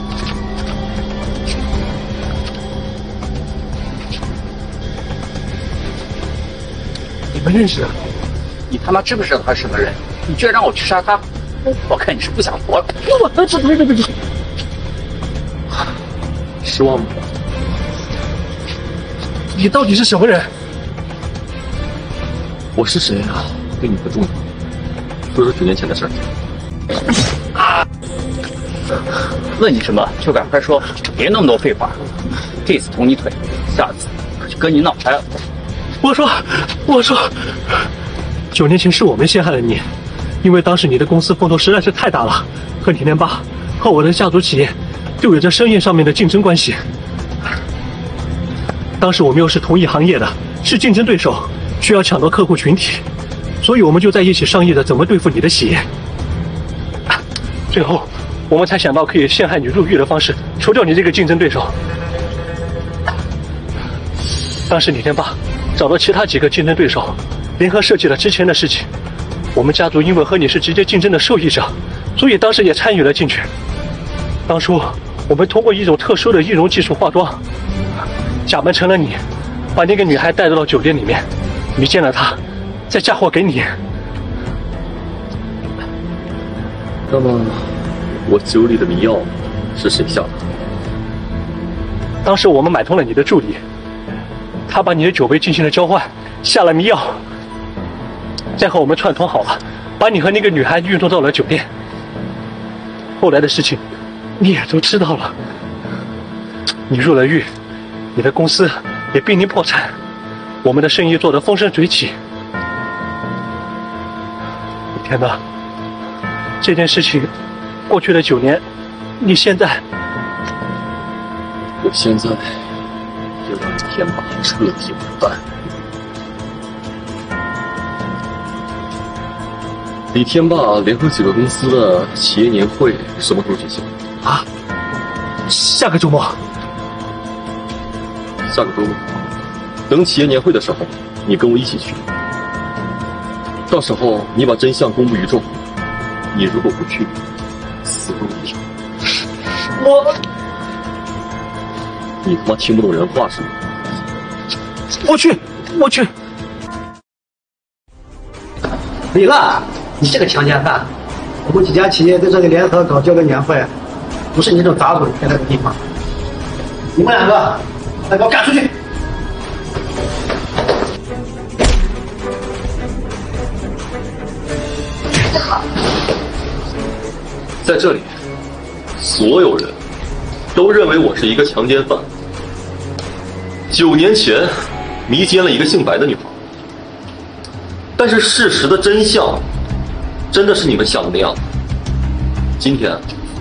你们认识啊？ 你他妈知不知道他是什么人？你居然让我去杀他！我看你是不想活了。 我这这这这这，失望吗？你到底是什么人？我是谁啊？对你不重要。说说几年前的事儿。 啊！问你什么就赶快说，别那么多废话。这次捅你腿，下次可就跟你闹掰了。 我说，我说，九年前是我们陷害了你。因为当时你的公司风头实在是太大了，和甜甜吧和我的家族企业就有着生意上面的竞争关系。当时我们又是同一行业的，是竞争对手，需要抢夺客户群体，所以我们就在一起商议着怎么对付你的企业。最后，我们才想到可以陷害你入狱的方式，除掉你这个竞争对手。当时李天霸找到其他几个竞争对手，联合设计了之前的事情。我们家族因为和你是直接竞争的受益者，所以当时也参与了进去。当初我们通过一种特殊的易容技术化妆，假扮成了你，把那个女孩带到了酒店里面，迷奸了她，再嫁祸给你。 那么，我酒里的迷药是谁下的？ 当时我们买通了你的助理，他把你的酒杯进行了交换，下了迷药。再和我们串通好了，把你和那个女孩运送到了酒店。后来的事情，你也都知道了。你入了狱，你的公司也濒临破产，我们的生意做得风生水起。天哪，这件事情过去了九年，你现在， 我现在就让天马彻底完蛋。 李天霸联合几个公司的企业年会什么时候举行？ 啊，下个周末。 下个周末，等企业年会的时候，你跟我一起去。到时候你把真相公布于众，你如果不去，死路一条。 我， 你他妈听不懂人话是吗？ 我去，我去。 李乐，你这个强奸犯！我们几家企业在这里联合搞交流年会，不是你这种杂种该来的地方。你们两个，再给我赶出去！ 在这里，所有人都认为我是一个强奸犯。九年前迷奸了一个姓白的女孩，但是事实的真相真的是你们想的那样。今天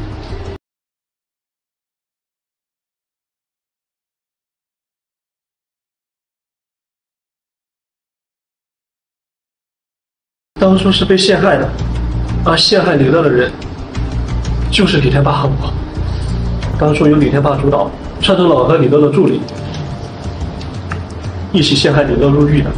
当初是被陷害的，而陷害李乐的人就是李天霸和我。当初由李天霸主导，车长老和李乐的助理一起陷害李乐入狱的。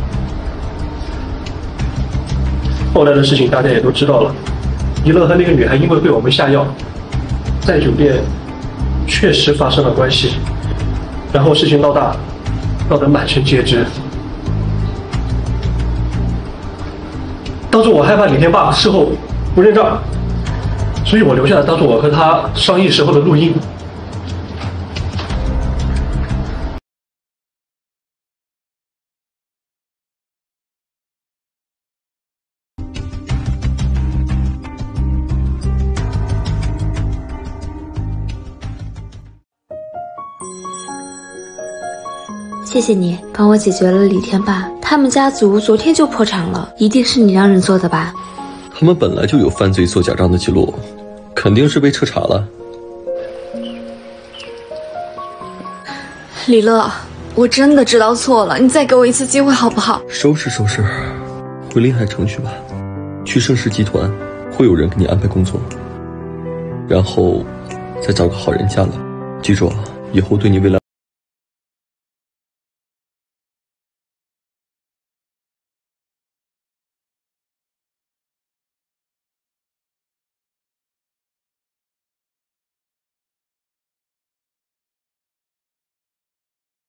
后来的事情大家也都知道了，李乐和那个女孩因为被我们下药，在酒店确实发生了关系，然后事情闹大，闹得满城皆知。当初我害怕李天霸事后不认账，所以我留下了当初我和他商议时候的录音。 谢谢你帮我解决了李天霸，他们家族昨天就破产了，一定是你让人做的吧？ 他们本来就有犯罪做假账的记录，肯定是被彻查了。 李乐，我真的知道错了，你再给我一次机会好不好？ 收拾收拾，回临海城去吧，去盛世集团，会有人给你安排工作，然后再找个好人家了。记住啊，以后对你未来。